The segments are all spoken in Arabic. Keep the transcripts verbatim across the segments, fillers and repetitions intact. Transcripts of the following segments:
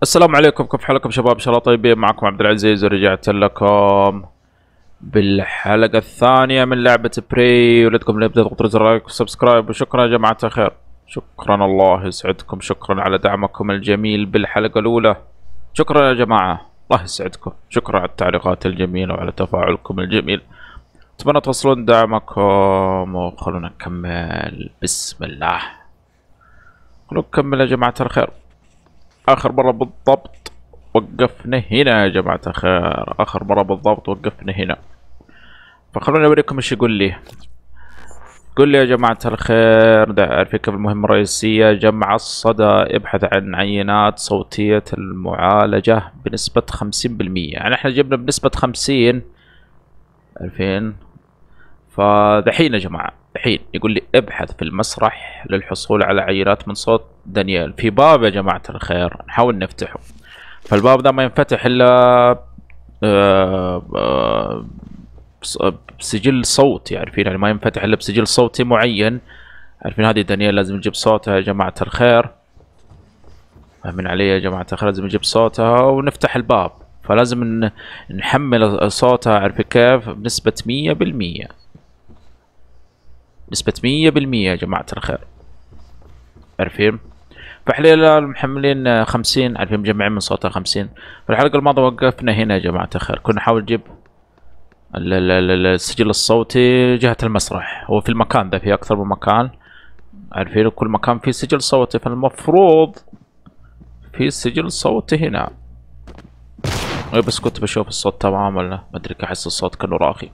السلام عليكم، كيف حالكم شباب؟ ان شاء الله طيبين. معكم عبد العزيز ورجعت لكم بالحلقة الثانية من لعبة بري. ولدكم نبدأ تضغطوا زر لايك وسبسكرايب، وشكرا يا جماعة الخير. شكرا، الله يسعدكم. شكرا على دعمكم الجميل بالحلقة الأولى. شكرا يا جماعة، الله يسعدكم. شكرا على التعليقات الجميلة وعلى تفاعلكم الجميل. أتمنى توصلون دعمكم وخلونا نكمل. بسم الله، خلونا نكمل يا جماعة الخير. آخر مرة بالضبط وقفنا هنا يا جماعة الخير، آخر مرة بالضبط وقفنا هنا. فخلوني أوريكم إيش يقول لي. قول لي يا جماعة الخير، ده عارفين كيف المهمة الرئيسية؟ جمع الصدى، ابحث عن عينات صوتية المعالجة بنسبة خمسين بالمية. يعني احنا جبنا بنسبة خمسين، عارفين؟ فدحين يا جماعة، دحين يقول لي ابحث في المسرح للحصول على عينات من صوت دانيال. في باب يا جماعة الخير نحاول نفتحه، فالباب ده ما ينفتح الا آه، آه، بسجل صوتي، عارفين؟ يعني ما ينفتح الا بسجل صوتي معين. عارفين هذه دانيال لازم نجيب صوتها يا جماعة الخير. فاهمين علي يا جماعة الخير؟ لازم نجيب صوتها ونفتح الباب، فلازم نحمل صوتها، عارفين كيف؟ بنسبة مية بالمية، نسبة مية بالمية يا جماعة الخير، عارفين؟ فحلينا محملين خمسين، عارفين؟ مجمعين من صوتها خمسين. في الحلقة الماضية وقفنا هنا يا جماعة الخير، كنا نحاول نجيب السجل الصوتي جهة المسرح. هو في المكان ده، في أكثر من مكان، عارفين؟ كل مكان فيه سجل صوتي، فالمفروض في سجل صوتي هنا. بس كنت بشوف الصوت تمام ولا ما أدري، أحس الصوت كأنه راخي.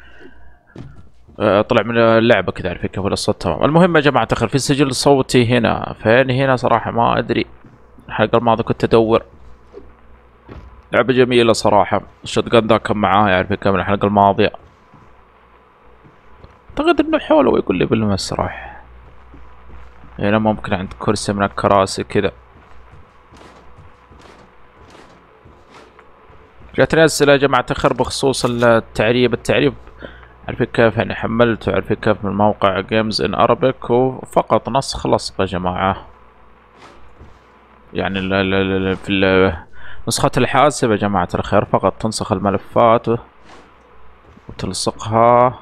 طلع من اللعبة كذا، عارفين كيف؟ الصوت تمام. المهم يا جماعة الخير، في سجل صوتي هنا. فين هنا صراحة ما أدري. الحلقة الماضية كنت أدور. لعبة جميلة صراحة. الشوت جان ذا كان معايا، عارفين كم؟ الحلقة الماضية اعتقد انه حوله، ويقول لي بالمسرح. هنا ممكن عند كرسي من الكراسي كذا. جاتني اسئلة يا جماعة الخير بخصوص التعريب. التعريب عارفين كيف؟ يعني حملته، عارفين كيف؟ من موقع جيمز ان ارابيك، وفقط نسخ لصق يا جماعة. يعني ال ال ال في نسخة الحاسب يا جماعة الخير فقط تنسخ الملفات وتلصقها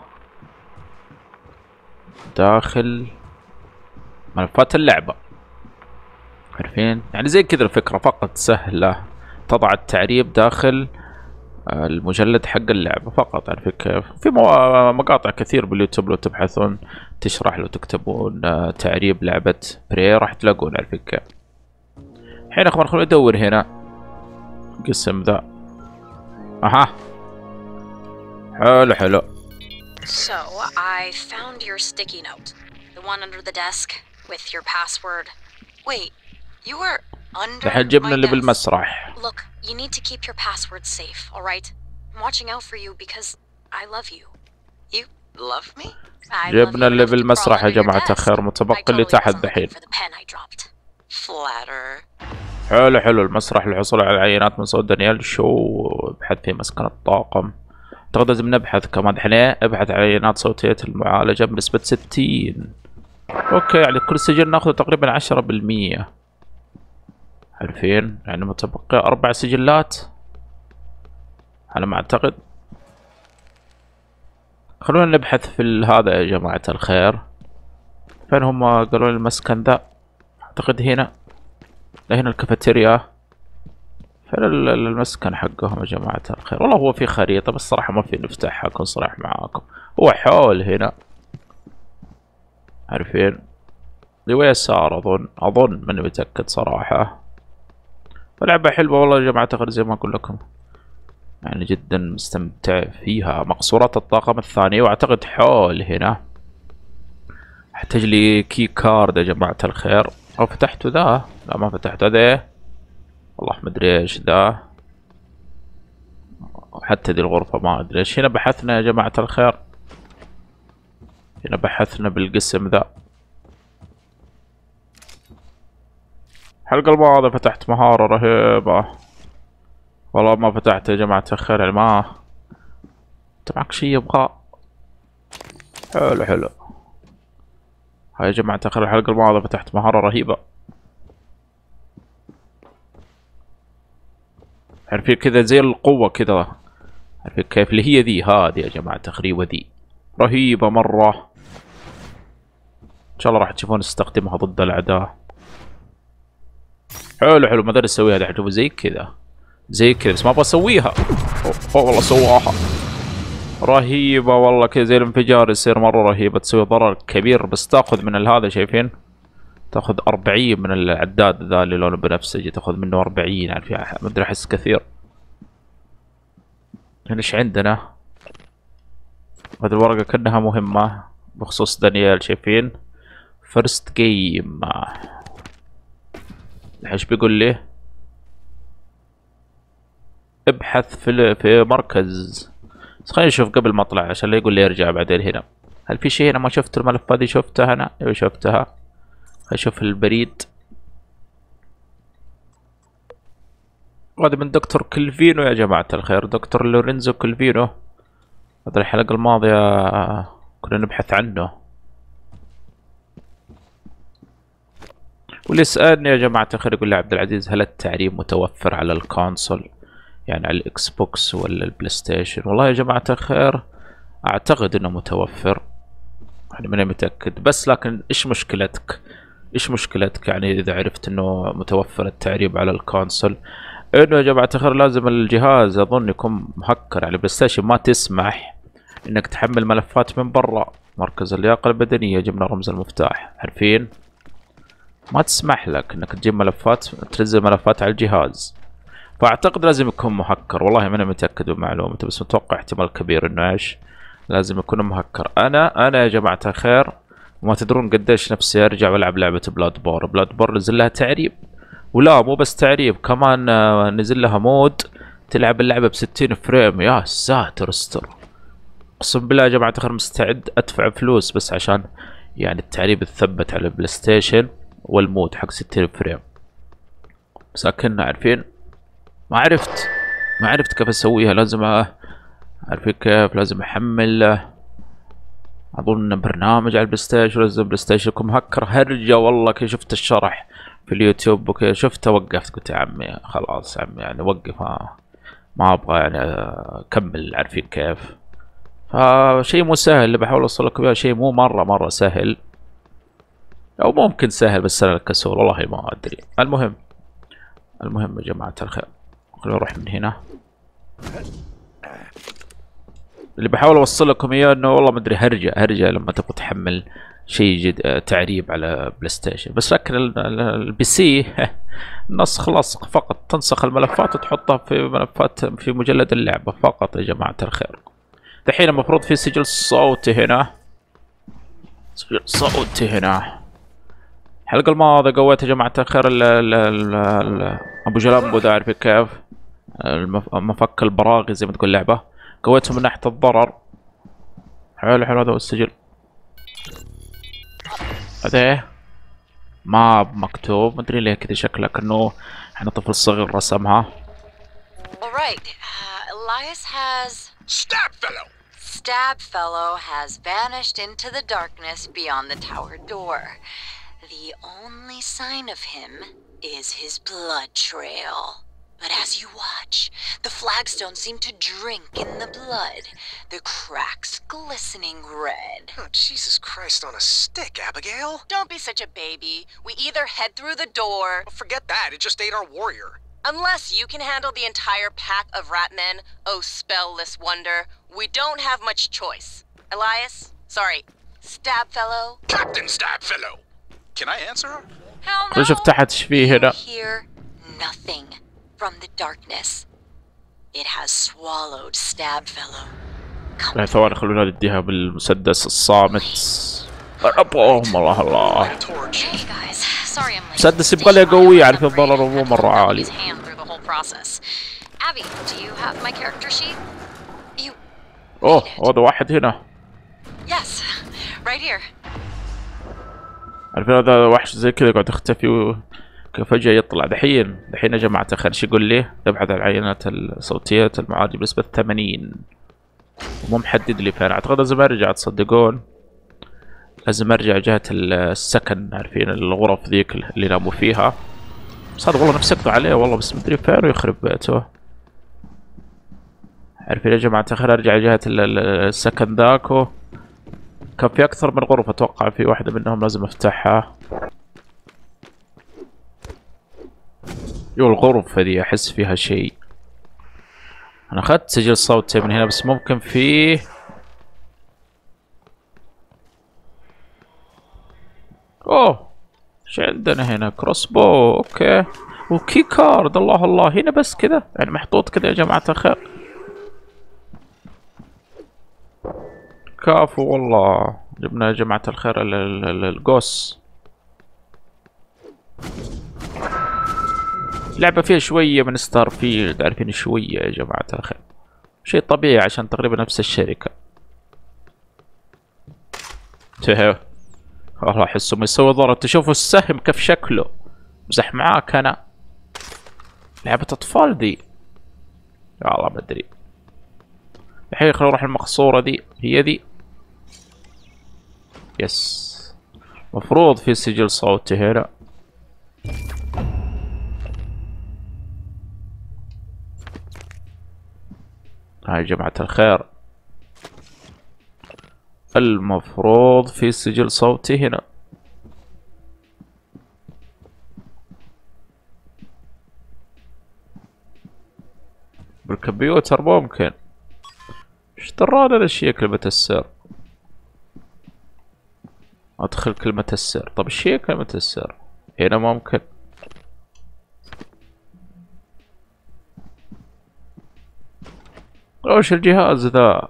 داخل ملفات اللعبة، عارفين؟ يعني زي كذا الفكرة، فقط سهلة. تضع التعريب داخل المجلد حق اللعبة فقط، عارفين كيف؟ في مقاطع كثير باليوتيوب لو تبحثون تشرح، لو تكتبون تعريب لعبة بري راح تلاقون، عارفين كيف؟ الحين اخوان خلونا ندور هنا قسم ذا. اها، حلو حلو. So, I found your sticky note. The one under the desk with your password. Wait, you were under الحين جبنا my اللي desk. بالمسرح. Look, you need to keep your password safe, alright? I'm watching out for you because I love you. You love me? I love جبنا you اللي enough to crawl بالمسرح يا under your جماعة desk. الخير، I متبقي اللي totally تحت wasn't looking دحين. for the pen I dropped. Flatter. حلو حلو. المسرح للحصول على العينات من صوت دانيال. شو ابحث في مسكن الطاقم. اعتقد لازم نبحث كمان دحين. ابحث عن عينات صوتية المعالجة بنسبة ستين. اوكي، يعني كل سجل ناخذ تقريبا عشرة بالمية، عارفين؟ يعني متبقي اربع سجلات على ما اعتقد. خلونا نبحث في هذا يا جماعة الخير. فين هم قالوا لي المسكن ذا؟ اعتقد هنا. لا، هنا الكافيتيريا. فين المسكن حقهم يا جماعة الخير؟ والله هو في خريطة بس صراحة ما في نفتحها، اكون صريح معاكم. هو حول هنا، عارفين؟ ليسار اظن، اظن ماني متأكد صراحة. فلعبة حلوة والله يا جماعة الخير، زي ما اقول لكم. يعني جدا مستمتع فيها. مقصورات الطاقم الثانية، واعتقد حول هنا. احتاج لي كي كارد يا جماعة الخير. او فتحته ذا؟ لا ما فتحته ذا، والله ما ادري ايش ذا. حتى دي الغرفة ما ادري ايش. هنا بحثنا يا جماعة الخير، هنا بحثنا بالقسم ذا. الحلقة الماضية فتحت مهارة رهيبة. والله ما فتحت يا جماعة الخير، يعني ما انت معك شي يبغى. حلو حلو. هاي يا جماعة الخير الحلقة الماضية فتحت مهارة رهيبة. عارفين كذا زي القوة كذا، عارفين كيف اللي هي ذي، هذه يا جماعة تقريبا ذي رهيبة مرة. ان شاء الله راح تشوفون استخدمها ضد الاعداء. حلو حلو، ما ادري اسويها هذا، حتشوفوا زي كذا زي كذا، بس ما ابغى اسويها. اوه أوه والله سواها رهيبة والله، كذا زي الانفجار يصير مرة رهيبة، تسوي ضرر كبير. بس تاخذ من هذا شايفين، تاخذ أربعين من العداد ذا اللي لونه بنفسجي، تاخذ منه أربعين. يعني في ما ادري احس كثير. هنا ايش عندنا؟ هذه الورقة كأنها مهمة بخصوص دانيال. شايفين فيرست جيم، ايش بيقول لي؟ ابحث في في مركز. بس خلينا نشوف قبل ما اطلع عشان لا يقول لي ارجع بعدين. هنا هل في شيء هنا ما شفت؟ الملف هذه شفتها انا؟ ايوه شفتها. خلينا نشوف البريد. هذا من دكتور كلفينو يا جماعة الخير، دكتور لورينزو كلفينو. هذا الحلقة الماضية كنا نبحث عنه. واللي يسألني يا جماعة الخير يقول لي عبد العزيز هل التعريب متوفر على الكونسول، يعني على الاكس بوكس ولا البلاي ستيشن؟ والله يا جماعة الخير اعتقد انه متوفر، يعني ماني متأكد. بس لكن ايش مشكلتك؟ ايش مشكلتك يعني اذا عرفت انه متوفر التعريب على الكونسول؟ انه يا جماعة الخير لازم الجهاز اظن يكون مهكر. يعني البلاي ستيشن ما تسمح انك تحمل ملفات من برا مركز اللياقة البدنية. جبنا رمز المفتاح، عارفين؟ ما تسمح لك انك تجيب ملفات، تنزل ملفات على الجهاز. فاعتقد لازم يكون مهكر. والله ماني متاكد من معلومته، بس متوقع احتمال كبير انه ايش لازم يكون مهكر. انا انا يا جماعه الخير وما تدرون قديش نفسي ارجع والعب لعبه بلاد بور. بلاد بور نزل لها تعريب، ولا مو بس تعريب، كمان نزل لها مود تلعب اللعبه ب ستين فريم. يا ساتر استر، اقسم بالله يا جماعه الخير مستعد ادفع فلوس بس عشان يعني التعريب يتثبت على البلاي ستيشن والمود حق ستين فريم. بس لكن عارفين ما عرفت ما عرفت كيف اسويها. لازم عارفين كيف لازم احمل اظن برنامج على البلاي ستيشن، لازم البلاي ستيشن يكون مهكر. هرجه والله كي شفت الشرح في اليوتيوب وكي شفته وقفت، قلت يا عمي خلاص يا عمي يعني وقف، ما, ما ابغى يعني اكمل. عارفين كيف؟ فشيء مو سهل اللي بحاول اوصل لكم اياه، شيء مو مره مره سهل، او ممكن سهل بس انا الكسول والله ما ادري. المهم المهم يا جماعه الخير خلينا نروح من هنا. اللي بحاول اوصل لكم اياه انه والله ما ادري هرجه هرجه لما تبغى تحمل شيء جد تعريب على بلاي ستيشن. بس لكن البي سي نسخ لصق فقط، تنسخ الملفات وتحطها في ملفات في مجلد اللعبه فقط يا جماعه الخير. دحين المفروض في سجل صوتي هنا، سجل صوتي هنا. الحلقة الماضية قويت يا جماعة الخير ال ال ال ابو جلامبو ذا، عارف كيف؟ المفك البراغي زي ما تقول لعبة، قويته من ناحية الضرر. حلو حلو، هذا هو السجل. هذا ما مكتوب، مدري ليه كذا شكله كأنه احنا طفل صغير رسمها. Alright, uh, Elias has... Stabfellow! Stabfellow has vanished into the darkness beyond the tower door. The only sign of him is his blood trail. But as you watch, the flagstones seem to drink in the blood, the cracks glistening red. Oh, Jesus Christ on a stick, Abigail! Don't be such a baby. We either head through the door... Well, forget that, it just ate our warrior. Unless you can handle the entire pack of ratmen, oh spellless wonder, we don't have much choice. Elias? Sorry, Stabfellow? Captain Stabfellow! Can I answer her? Hell no! خلينا نشوف تحت ايش فيه هنا. You hear nothing from the darkness. It has swallowed Stabfellow. لا ثواني خلونا نديها بالمسدس الصامت. اللهم الله الله. Light a torch. Hey guys, sorry I'm late. مسدس يبغى له قوي، عارف الضرر مو مرة عالي. Abby, do you have my character sheet? You اوه هذا واحد هنا. Yes, right here. عارفين هذا وحش زي كذا قاعد يختفي وكيف فجأة يطلع. دحين دحين يا جماعة الخير ايش يقول لي؟ ابحث عن العينات الصوتية المعالجة بنسبة ثمانين. مو محدد لي فين، اعتقد لازم ارجع، تصدقون؟ لازم ارجع جهة السكن، عارفين الغرف ذيك اللي ناموا فيها. بس هذا والله نفسي اقضي عليه والله، بس مدري فين ويخرب بيته. عارفين يا جماعة الخير، ارجع جهة السكن ذاكو. كان في اكثر من غرفة، اتوقع في واحدة منهم لازم افتحها. يو الغرفة دي احس فيها شيء. انا اخذت سجل صوتي من هنا، بس ممكن فيه اوه ايش عندنا هنا؟ كروس بو، اوكي، وكي كارد. الله الله، هنا بس كذا يعني محطوط كذا يا جماعة الخير. كافو والله، جبنا يا جماعة الخير القوس. اللعبة فيها شوية من ستار فيلد، عارفين شوية يا جماعة الخير، شيء طبيعي عشان تقريبا نفس الشركة. تهو والله احسه يسوي ضرر. تشوفوا السهم كيف شكله، مزح معاك انا. لعبة اطفال ذي، يا الله ما ادري. الحين خلينا نروح المقصورة ذي، هي ذي. يس، مفروض في سجل صوتي هنا. هاي يا جماعة الخير، المفروض في سجل صوتي هنا. بالكمبيوتر ممكن. ايش درانا الاشياء كلمة السر؟ ادخل كلمة السر. طب ايش هي كلمة السر؟ هنا ممكن. وش الجهاز ذا؟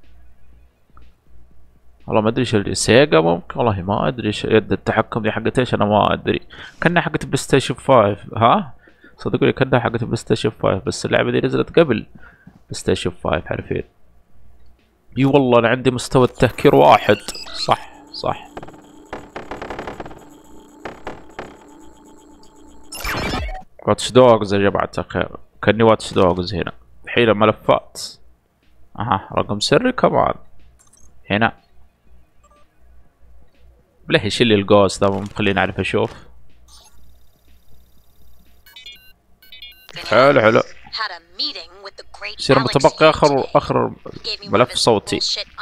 والله ما ادري ايش الجهاز. سيجا ممكن، والله ما ادري ايش يد التحكم دي حقت ايش، انا ما ادري. كانها حقت بلاي ستيشن فايف. ها صدقوني كانها حقت بلاي ستيشن فايف، بس اللعبة دي نزلت قبل بلاي ستيشن فايف، عارفين. اي والله انا عندي مستوى التهكير واحد. صح صح. واتش دوغز يا جماعة الخير، كاني واتش دوغز هنا. الحين ملفات. اها رقم سري كمان هنا. بليه يشيل لي الجوست ذا، مو خليني اعرف اشوف. حلو حلو. يصير متبقي اخر اخر ملف صوتي.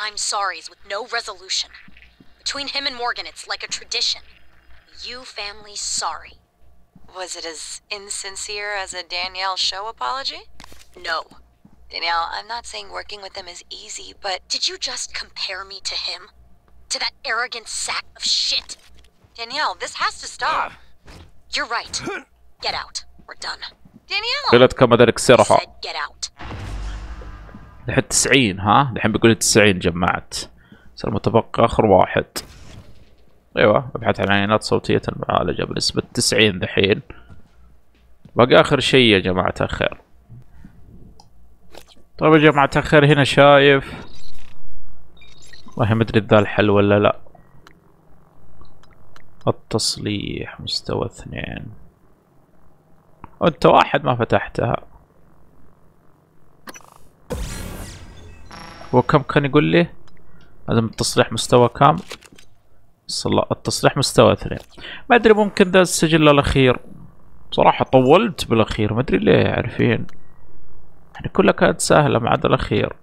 Between him and Morgan, it's like a tradition. You family sorry. Was it as insincere as a Danielle show apology? No. Danielle, I'm not saying working with him is easy, but did you just compare me to him? To that arrogant sack of shit? Danielle, this has to stop. You're right. Get out. We're done. Danielle! قلت كم ذلك سرها. Said get out. لحد تسعين. ها الحين بيقول لي تسعين جمعت. صار متبقي اخر واحد. ايوه ابحث عن عينات صوتية المعالجة بنسبة تسعين دحين. باقي اخر شيء يا جماعة الخير. طيب يا جماعة الخير، هنا شايف، والله ما ادري ذا الحل ولا لا. التصليح مستوى اثنين. وانت واحد ما فتحتها. وكم كان يقول لي؟ لازم التصليح مستوى كام؟ التصليح مستوى اثنين. ما ادري، ممكن ذا السجل الاخير. صراحة طولت بالاخير، ما ادري ليه، عارفين يعني كلها كانت سهلة ما عدا الاخير.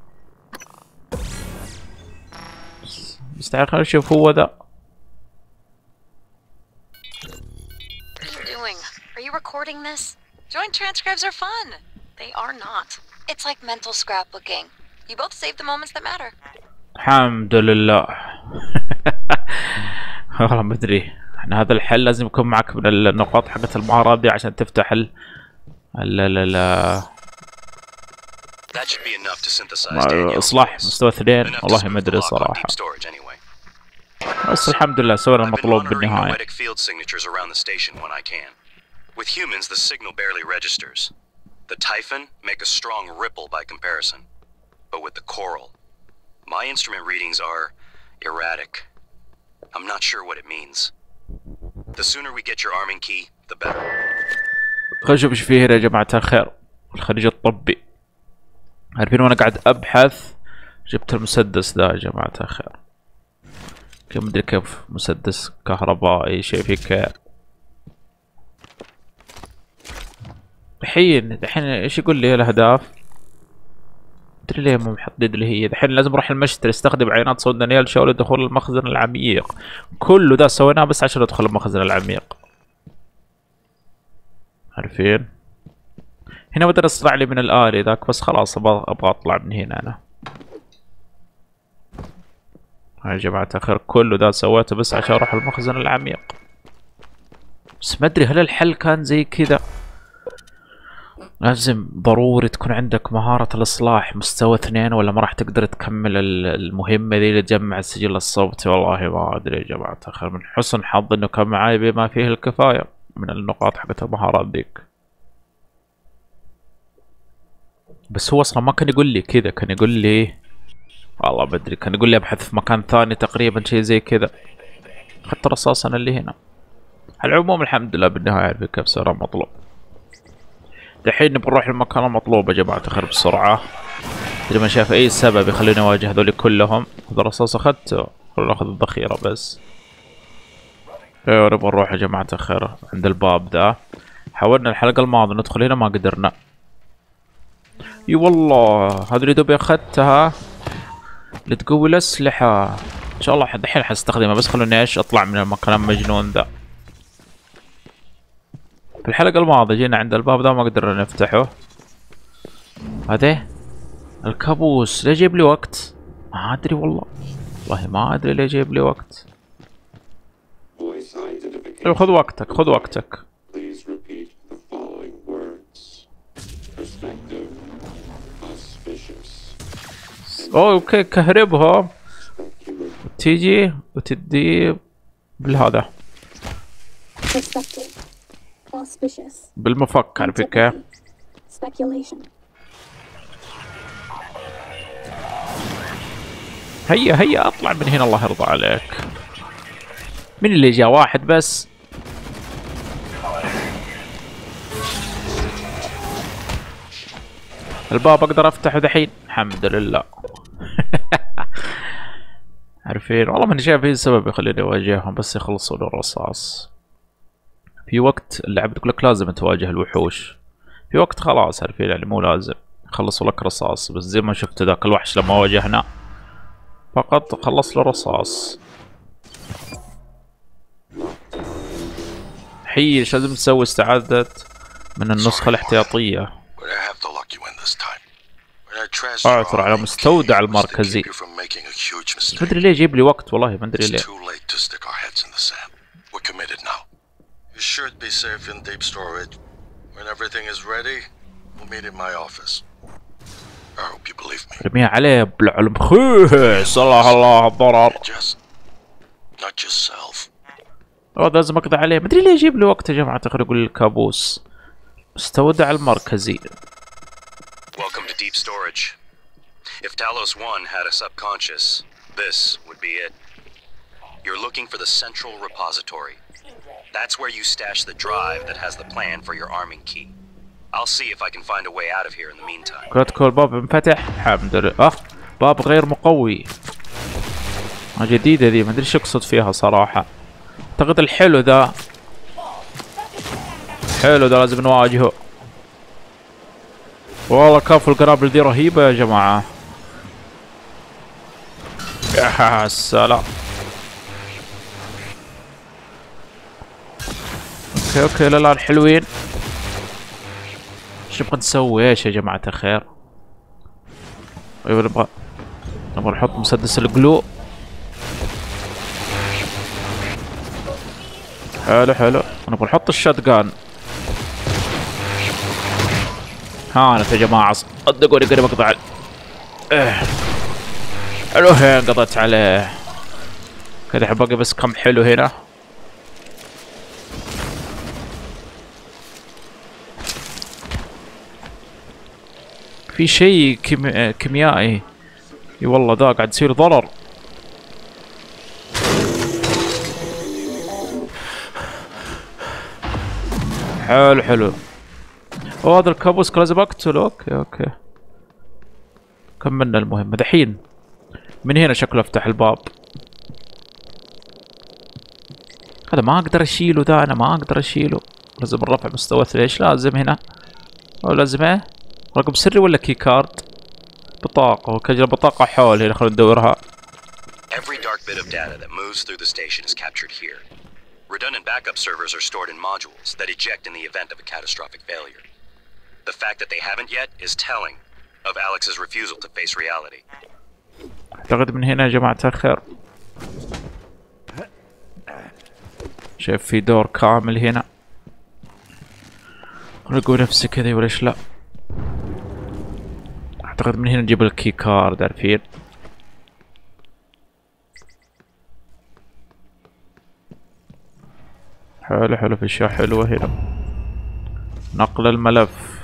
بس تعال خلينا نشوف هو ذا. What are you doing? Are you recording this? Joint transcripts are fun. They are not. It's like mental scrapbooking. You both save the moments that matter. الحمد لله. والله ما ادري، احنا هذا الحل لازم يكون معك من النقاط حقت المهارات دي عشان تفتح ال ال ال اصلاح مستوى اثنين. والله ما ادري صراحة، بس الحمد لله سوينا المطلوب بالنهاية. With humans, the signal barely registers. The Typhon make a strong ripple by comparison. But with the Coral, my instrument readings are erratic. I'm not sure what it means. The sooner we get your arming key, the better. خلينا نشوف ايش فيه هنا يا جماعة الخير. الخريج الطبي. عارفين وانا قاعد ابحث جبت المسدس ذا يا جماعة الخير. كيف مدري كيف مسدس كهربائي شيء في كير. الحين الحين ايش يقول لي الاهداف؟ ادري ليه مو محدد لي هي. الحين لازم اروح المشتري استخدم عينات صوت دانيال شاو لدخول المخزن العميق. كله ده سويناه بس عشان ادخل المخزن العميق. عارفين؟ هنا بدنا يصنع لي من الآلي ذاك بس خلاص ابغى ابغى اطلع من هنا انا. يا جماعة الخير كله ده سويته بس عشان اروح المخزن العميق. بس ما ادري هل الحل كان زي كذا. لازم ضروري تكون عندك مهارة الإصلاح مستوى اثنين ولا ما راح تقدر تكمل المهمة ذي اللي تجمع السجل الصوتي. والله ما أدري يا جماعة الخير. من حسن حظ إنه كان معاي بما فيه الكفاية من النقاط حقت المهارات ذيك. بس هو أصلا ما كان يقول لي كذا، كان يقول لي والله ما أدري، كان يقول لي أبحث في مكان ثاني تقريبا شيء زي كذا. حتى رصاصنا اللي هنا. على العموم الحمد لله بالنهاية عارف كيف صار مطلوب. الحين بنروح المكان المطلوب يا جماعة الخير بسرعة. إذا ما شاف أي سبب يخليني أواجه هذول كلهم. هذا الرصاص أخذته، خلونا ناخذ الذخيرة بس. ايوه نبغى نروح يا جماعة الخير عند الباب ذا. حاولنا الحلقة الماضية ندخل هنا ما قدرنا. اي والله هذه اللي دوبي أخذتها لتقوي الأسلحة. إن شاء الله الحين حستخدمها بس خلوني إيش أطلع من المكان المجنون ذا. في الحلقة الماضية جينا عند الباب ذا ما قدرنا نفتحه. هذا الكابوس ليه جيب لي وقت؟ ما ادري والله. والله ما ادري ليه جيب لي وقت. خذ وقتك خذ وقتك. اوه اوكي كهربها وتيجي وتدي بالهذا بالمفك. عارفين كيف؟ هيا هيا اطلع من هنا الله يرضى عليك. من اللي جاء؟ واحد بس. الباب اقدر افتحه دحين الحمد لله. عارفين والله ماني شايف اي سبب يخليني اواجههم بس يخلصون الرصاص. في وقت اللعبة تقول لك لازم تواجه الوحوش، في وقت خلاص عارفين يعني مو لازم يخلصوا لك رصاص. بس زي ما شفت ذاك الوحش لما واجهنا فقط خلص له رصاص. حي ايش لازم تسوي؟ استعادة من النسخة الاحتياطية. اعثر على مستودع المركزي. ما ادري ليه يجيب لي وقت والله ما ادري ليه. You should be safe in deep storage. When everything is ready, we'll meet in my office. I hope you believe me. رميها عليه بالعلم خيس. الله الله الضرر. Just not yourself. اوه لازم اقضي عليه. ما ادري ليه يجيب لي وقت يا جماعة الخير. يقول الكابوس مستودع المركزي. Welcome to deep storage. If Talos one had a subconscious, this would be it. You're looking for the central repository. That's where you stash the drive that has the plan for your arming key. I'll see if I can find a way out of here in the meantime. كريتيكال الباب انفتح الحمد لله. اه باب غير مقوي. جديدة ذي ما ادري ايش يقصد فيها صراحة. اعتقد الحلو ذا حلو ذا لازم نواجهه. والله كفو القنابل ذي رهيبة يا جماعة. يا سلام. اوكي اوكي لا لا الحلوين. ايش نبغى نسوي؟ ايش يا جماعة الخير؟ ايوه نبغى نبغى نحط مسدس القلو. حلو حلو. نبغى نحط الشاتجان. هانت يا جماعة صدقوني قريب اقطع. اه حلو هين قضيت عليه. كذا باقي بس كم حلو هنا. في شيء كيمي... كيميائي. اي والله ذا قاعد يصير ضرر. حلو حلو. اوه هذا الكابوس كان لازم اقتله. اوكي اوكي كملنا المهمة دحين. من هنا شكله افتح الباب. هذا ما اقدر اشيله ذا. انا ما اقدر اشيله. لازم الرفع مستوى ايش لازم هنا؟ او لازم ايه؟ رقم سري ولا كي كارد؟ بطاقة وكجل بطاقة حول هنا، خلينا ندورها. Every dark bit of data that moves through the station is captured here. Redundant backup servers are stored in modules that eject in the event of a catastrophic failure. The fact that they haven't yet is telling of Alex's refusal to face reality. اعتقد من هنا يا جماعة الخير شايف في دور كامل هنا، ولقوا نفسي كذا وليش لا. اعتقد من هنا نجيب الكي كارد، عارفين. حلو حلو، في اشياء حلوة هنا. نقل الملف،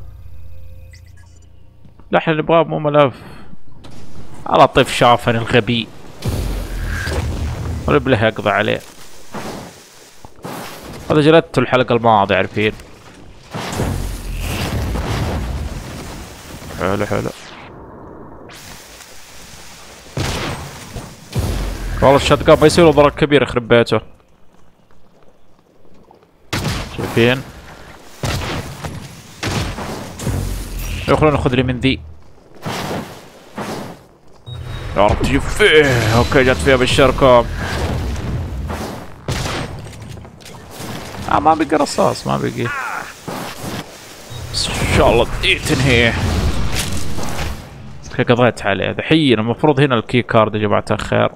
لا احنا نبغاه مو ملف. على طيف شافني الغبي ولا بله يقضي عليه. هذا جلدته الحلقة الماضية، عارفين. حلو حلو. والله الشاتقان ما يصير ضرر كبير يخرب بيته. شايفين؟ خلونا ناخذ لي من ذي. يا رب تجيب فيه. اوكي جت فيها بالشركة. آه ما بقي رصاص، ما بقي. بس ان شاء الله دي تنهيه. قضيت عليه دحين. المفروض هنا الكي كارد يا جماعة الخير.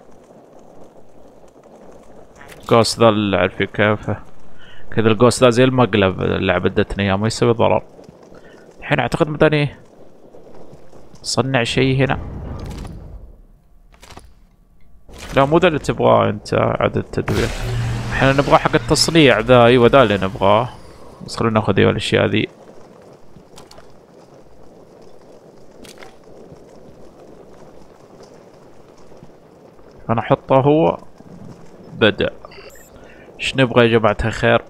الجوست ذا اللي عارفين كيف كذا، الجوست ذا زي المقلب اللي عبدتني اياه، ما يسوي ضرر. الحين اعتقد مداني صنع شيء هنا. لا مو ذا اللي تبغاه انت، عدد تدوير. احنا نبغاه حق التصنيع ذا. ايوه ذا اللي نبغاه. بس خلونا ناخذ ايوه الاشياء ذي. انا احطه هو. بدأ. ايش نبغى يا جماعة الخير؟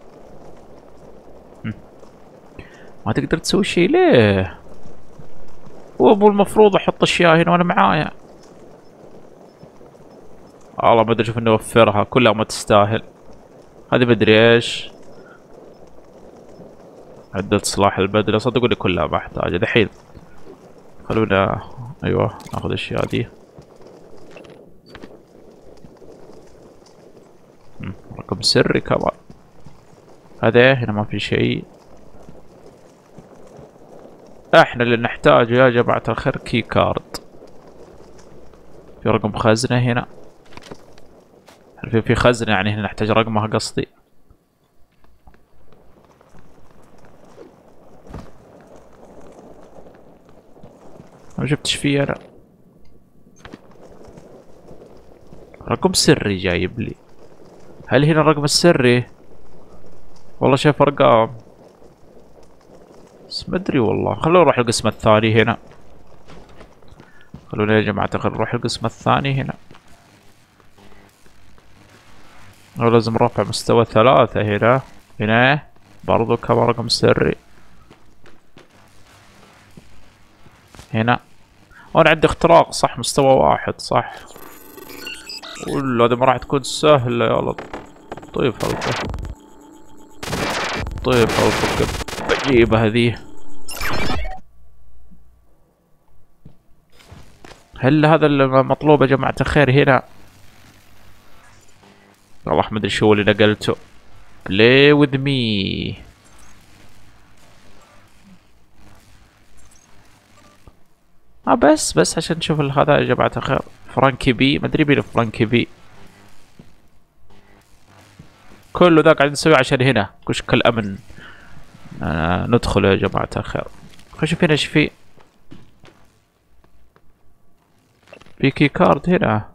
ما تقدر تسوي شيء ليه؟ هو مو المفروض احط اشياء هنا وانا معايا؟ والله ما ادري شوف اني اوفرها كلها ما تستاهل. هذه مدري ايش. عدلت صلاح البدلة، صدقوني كلها ما احتاجها دحين. خلونا ايوه ناخذ الاشياء دي. رقم سري كمان. هذا هنا ما في شيء. احنا اللي نحتاجه يا جماعة الخير كي كارد. في رقم خزنة هنا. في في خزنة يعني هنا نحتاج رقمها قصدي. ما شفتش فيه انا. رقم سري جايب لي. هل هنا الرقم السري؟ والله شايف ارقام بس ما ادري والله. خلونا نروح القسم الثاني هنا. خلونا يا جماعة الخير نروح القسم الثاني هنا. ولازم رفع مستوى ثلاثة هنا. هنا برضو كمان رقم سري. هنا وانا عندي اختراق صح، مستوى واحد صح. ولا هذه ما راح تكون سهلة يا ولد. طيب هالفك طيب هالفك بجيبها هذي. هل هذا المطلوب يا جماعة الخير هنا؟ والله ما ادري شو اللي نقلته. play with me. اه بس بس عشان نشوف هذا يا جماعة الخير. فرانكي بي، ما ادري مين فرانكي بي. كله ذا قاعد نسويه عشان هنا كشك الامن. آه ندخل يا جماعة الخير. خلينا نشوف هنا ايش في. في كي كارد هنا.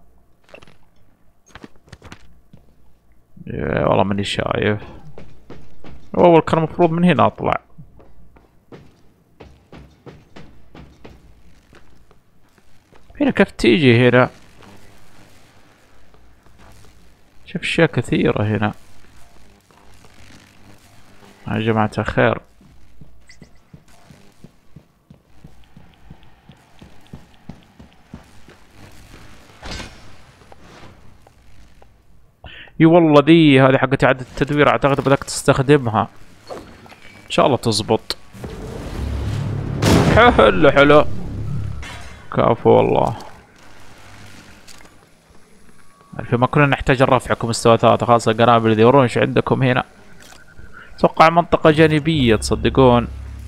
يا والله ماني شايف. اول كان المفروض من هنا اطلع. هنا كيف تيجي هنا؟ شوف اشياء كثيرة هنا يا جماعة الخير. اي والله ذي هذه حقت اعادة التدوير اعتقد بدك تستخدمها. ان شاء الله تزبط. حلو حلو. كافو والله. في ما كنا نحتاج نرفعكم مستوى ثلاثة، خاصة القنابل ذي. ورونا ايش عندكم هنا. اتوقع منطقة جانبية تصدقون.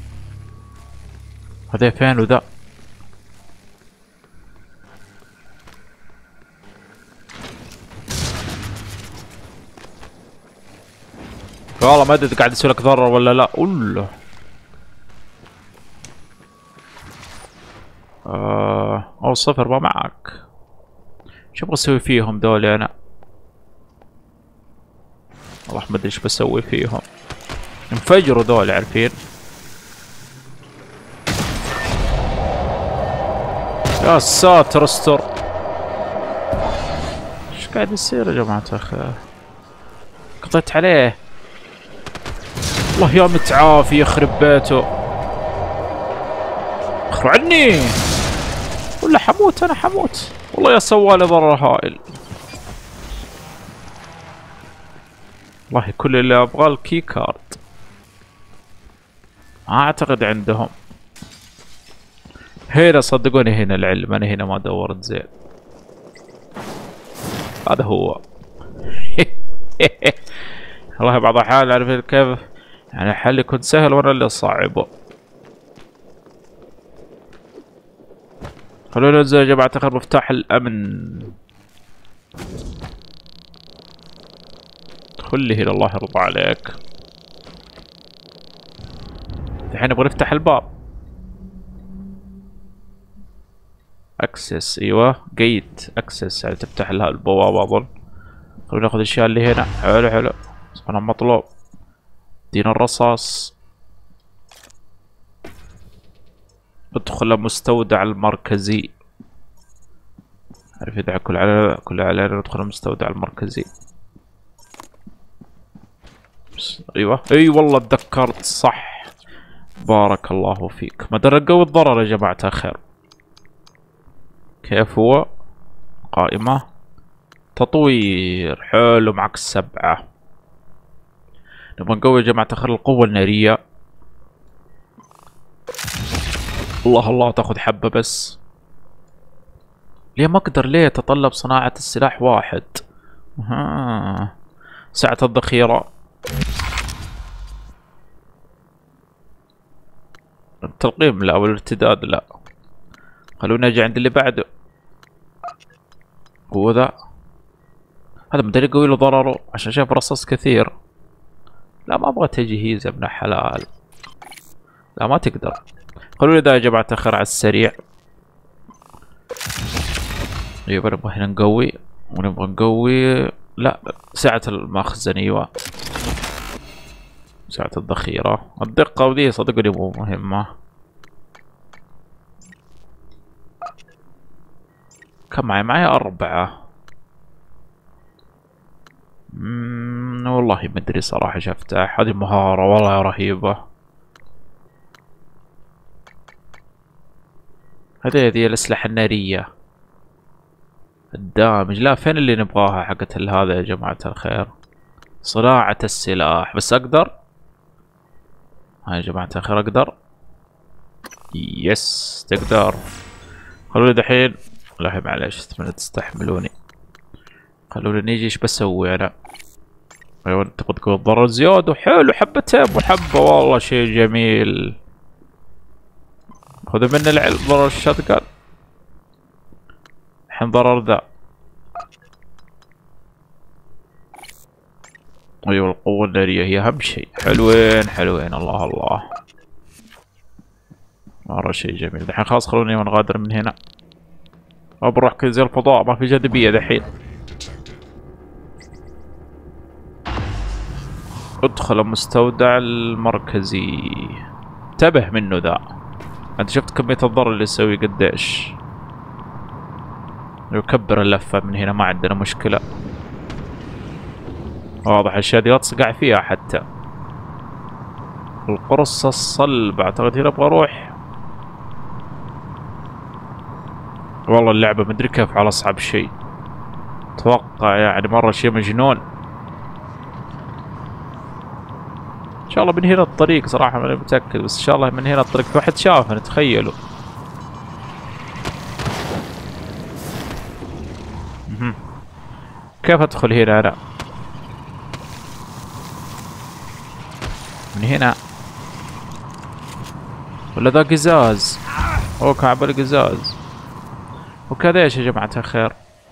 هذا فين وذا؟ والله ما ادري قاعد يسوي لك ضرر ولا لا. اوله آه او صفر ما معك. شو ابغى اسوي فيهم دول انا؟ والله ما ادري ايش بسوي فيهم. انفجروا دول عارفين. يا ساتر استر. ايش قاعد يصير يا جماعة الخير؟ قطعت عليه. والله يا متعافي يخرب بيته. اخروا عني ولا حموت. انا حموت والله يا سوالي ضرر هائل. والله كل اللي ابغاه الكي كارد. ما اعتقد عندهم هنا. صدقوني هنا العلم. انا هنا ما دورت زين. هذا هو. والله بعض الأحيان عارفين كيف يعني الحل يكون سهل وانا اللي صعبه. خلونا ننزل يا جماعة الخير مفتاح الأمن. ادخل لي هنا الله يرضى عليك. الحين نبغى نفتح الباب. اكسس ايوه جيت اكسس يعني تفتح لها البوابة اظن. خلونا ناخذ الاشياء اللي هنا. حلو حلو. انا مطلوب. دينا الرصاص. ادخل المستودع المركزي. عارف يدعى كل على كل على ندخل المستودع المركزي. ايوه اي والله تذكرت صح. بارك الله فيك. ما ادري نقوي الضرر يا جماعة الخير. كيف هو؟ قائمة تطوير. حلو معك السبعة. نبغى نقوي يا جماعة الخير القوة النارية. الله الله تاخذ حبة بس. ليه ما اقدر؟ ليه تطلب صناعة السلاح واحد؟ ها سعة الذخيرة. التلقيم لا والارتداد لا. خلونا نجي عند اللي بعده. هو ذا. هذا مدري قوي له ضرره عشان شايف رصاص كثير. لا ما ابغى تجهيز يا ابن الحلال. لا ما تقدر. خلونا ذا يا جماعة الخير على السريع. ايوه نبغى هنا نقوي ونبغى نقوي. لا سعة المخزن. ايوه سعة الذخيرة. الدقة وذي صدقني مو مهمة. كم معي؟ معي أربعة. مم والله ما ادري صراحة ايش افتح. هذه مهارة والله رهيبة. هذه هذه الأسلحة النارية. الدامج لا فين اللي نبغاها حقت هذا يا جماعة الخير؟ صناعة السلاح. بس اقدر؟ ها يا جماعة الخير اقدر؟ يس تقدر. خلوني دحين. لا معليش تستحملوني. خلوني نيجي ايش بسوي انا؟ ايوه تبغى تقول ضرر زيادة. حلو حبتين وحبة والله شيء جميل. خذوا مني العلم. ضرر الشاتجان. الحين ضرر ذا. ايوه القوة النارية هي اهم شيء. حلوين حلوين الله الله. مرة شيء جميل. دحين خلاص خلوني نغادر من هنا. بروح كذا زي الفضاء ما في جاذبية دحين. ادخل المستودع المركزي. انتبه منه ذا. انت شفت كمية الضرر اللي يسوي قديش. يكبر اللفة من هنا ما عندنا مشكلة. واضح الاشياء دي لا تصقع فيها حتى. القرص الصلب اعتقد هنا ابغى اروح. والله اللعبة مدري كيف على اصعب شيء. اتوقع يعني مرة شيء مجنون. ان شاء الله من هنا الطريق صراحة ماني متأكد بس ان شاء الله من هنا الطريق. في واحد شافني تخيلوا. كيف ادخل هنا انا؟ من هنا ولا ذا قزاز؟ هو كعب القزاز. وكذا ايش يا جماعة الخير؟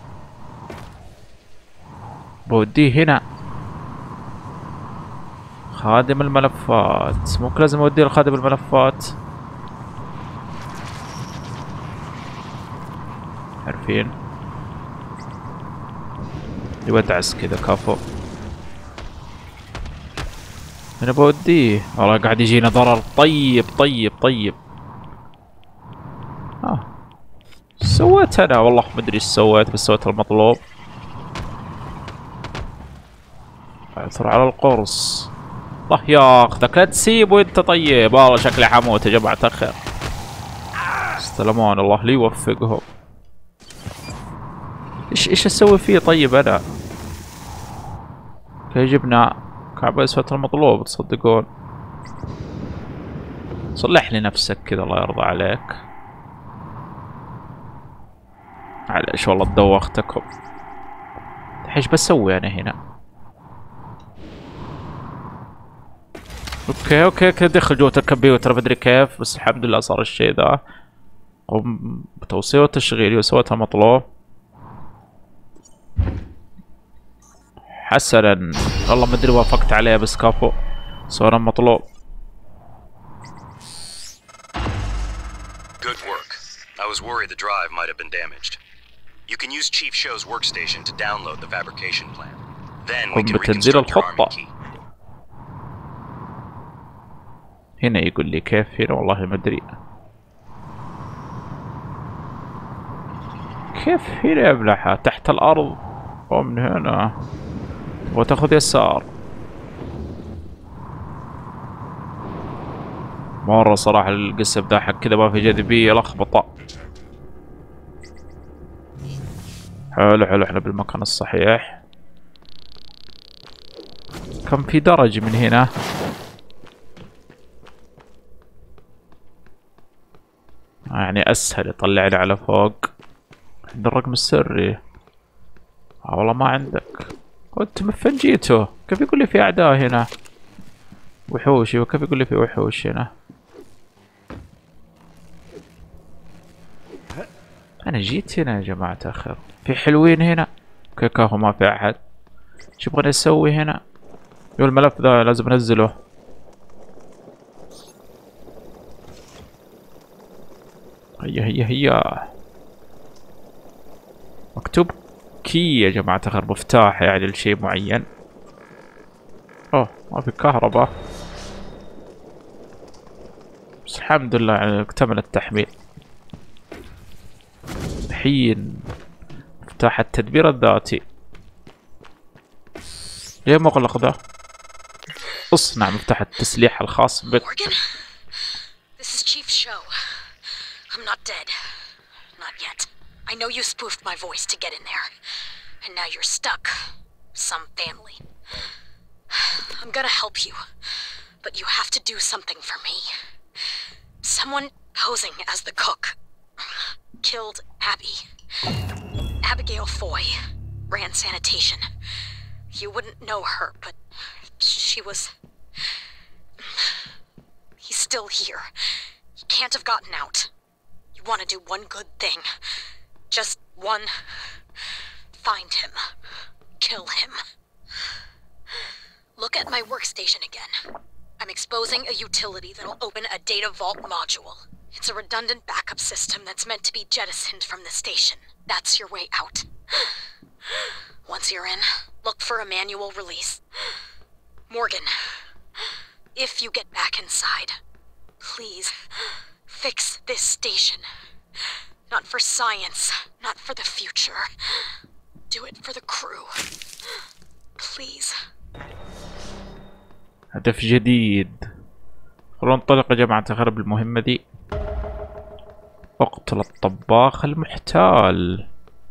بوديه هنا خادم الملفات. ممكن لازم اوديه لخادم الملفات. عارفين يودعس كذا كافو. انا بوديه. والله قاعد يجينا ضرر. طيب طيب طيب. اه سويت انا والله ما ادري ايش سويت، بس سويت المطلوب. اعثر على القرص. الله ياخذك لا تسيبه انت. طيب والله شكلي حموت يا جماعة الخير. استلمون الله لي يوفقهم. ايش ايش اسوي فيه طيب انا؟ كي جبنا كعبة سويت المطلوب تصدقون. صلح لي نفسك كذا الله يرضى عليك. معليش والله تدوختكم. ايش بسوي انا هنا؟ اوكي اوكي اوكي دخل جوة الكمبيوتر مدري كيف، بس الحمد لله صار الشيء ذا. قم بتوصيل وتشغيل وسويت المطلوب. حسنا والله ما ادري وافقت عليه بس كافو. سوينا المطلوب. Good work. I was worried the drive might have been damaged. You can use Chief Show's workstation to download the fabrication plan. Then we can reconstruct your army key. هنا يقول لي كيف هنا والله ما ادري. كيف هنا يا ابلحة؟ تحت الارض ومن هنا وتاخذ يسار. مرة صراحة القصب ذا حق كذا ما في جاذبية لخبطة. حلو حلو احنا بالمكان الصحيح. كم في درج من هنا؟ يعني اسهل يطلعني على فوق. عند الرقم السري. اه والله ما عندك. كنت من جيته؟ كيف يقول لي في اعداء هنا؟ وحوش. وكيف يقول لي في وحوش هنا؟ انا جيت هنا يا جماعة الخير. في حلوين هنا. كيكاهو ما في احد. شو يبغى اسوي هنا؟ يقول الملف ذا لازم انزله. هيا هيا هيا. مكتوب كي يا جماعة الخير، مفتاح يعني لشيء معين. اوه ما في كهرباء. بس الحمد لله يعني اكتمل التحميل. الحين مفتاح التدبير الذاتي. ليه مغلق ذا؟ اصنع مفتاح التسليح الخاص بك. Morgan, this is Chief Show. I'm not dead. Not yet. I know you spoofed my voice to get in there. And now you're stuck. Some family. I'm gonna help you. But you have to do something for me. Someone posing as the cook killed Abby. Abigail Foy ran sanitation. You wouldn't know her, but she was... He's still here. He can't have gotten out. You want to do one good thing. Just one. Find him. Kill him. Look at my workstation again. I'm exposing a utility that'll open a data vault module. It's a redundant backup system that's meant to be jettisoned from the station. That's your way out. Once you're in, look for a manual release. Morgan, if you get back inside, please fix this station. Not for science, not for the future. Do it for the crew. Please. هدف جديد. خلونا ننطلق يا جماعة الخير بالمهمة دي. اقتل الطباخ المحتال.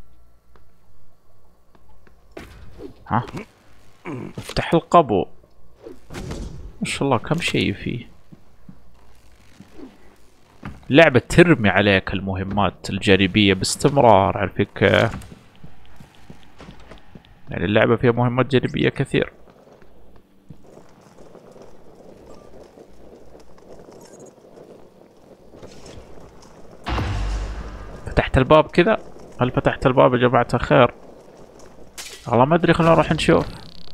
ها؟ افتح القبو. ما شاء الله كم شيء فيه. لعبة ترمي عليك المهمات الجانبية باستمرار. عارفين كيف؟ يعني اللعبة فيها مهمات جانبية كثير. فتحت الباب كذا. هل فتحت الباب يا جماعة الخير؟ والله ما ادري، خلينا نروح نشوف.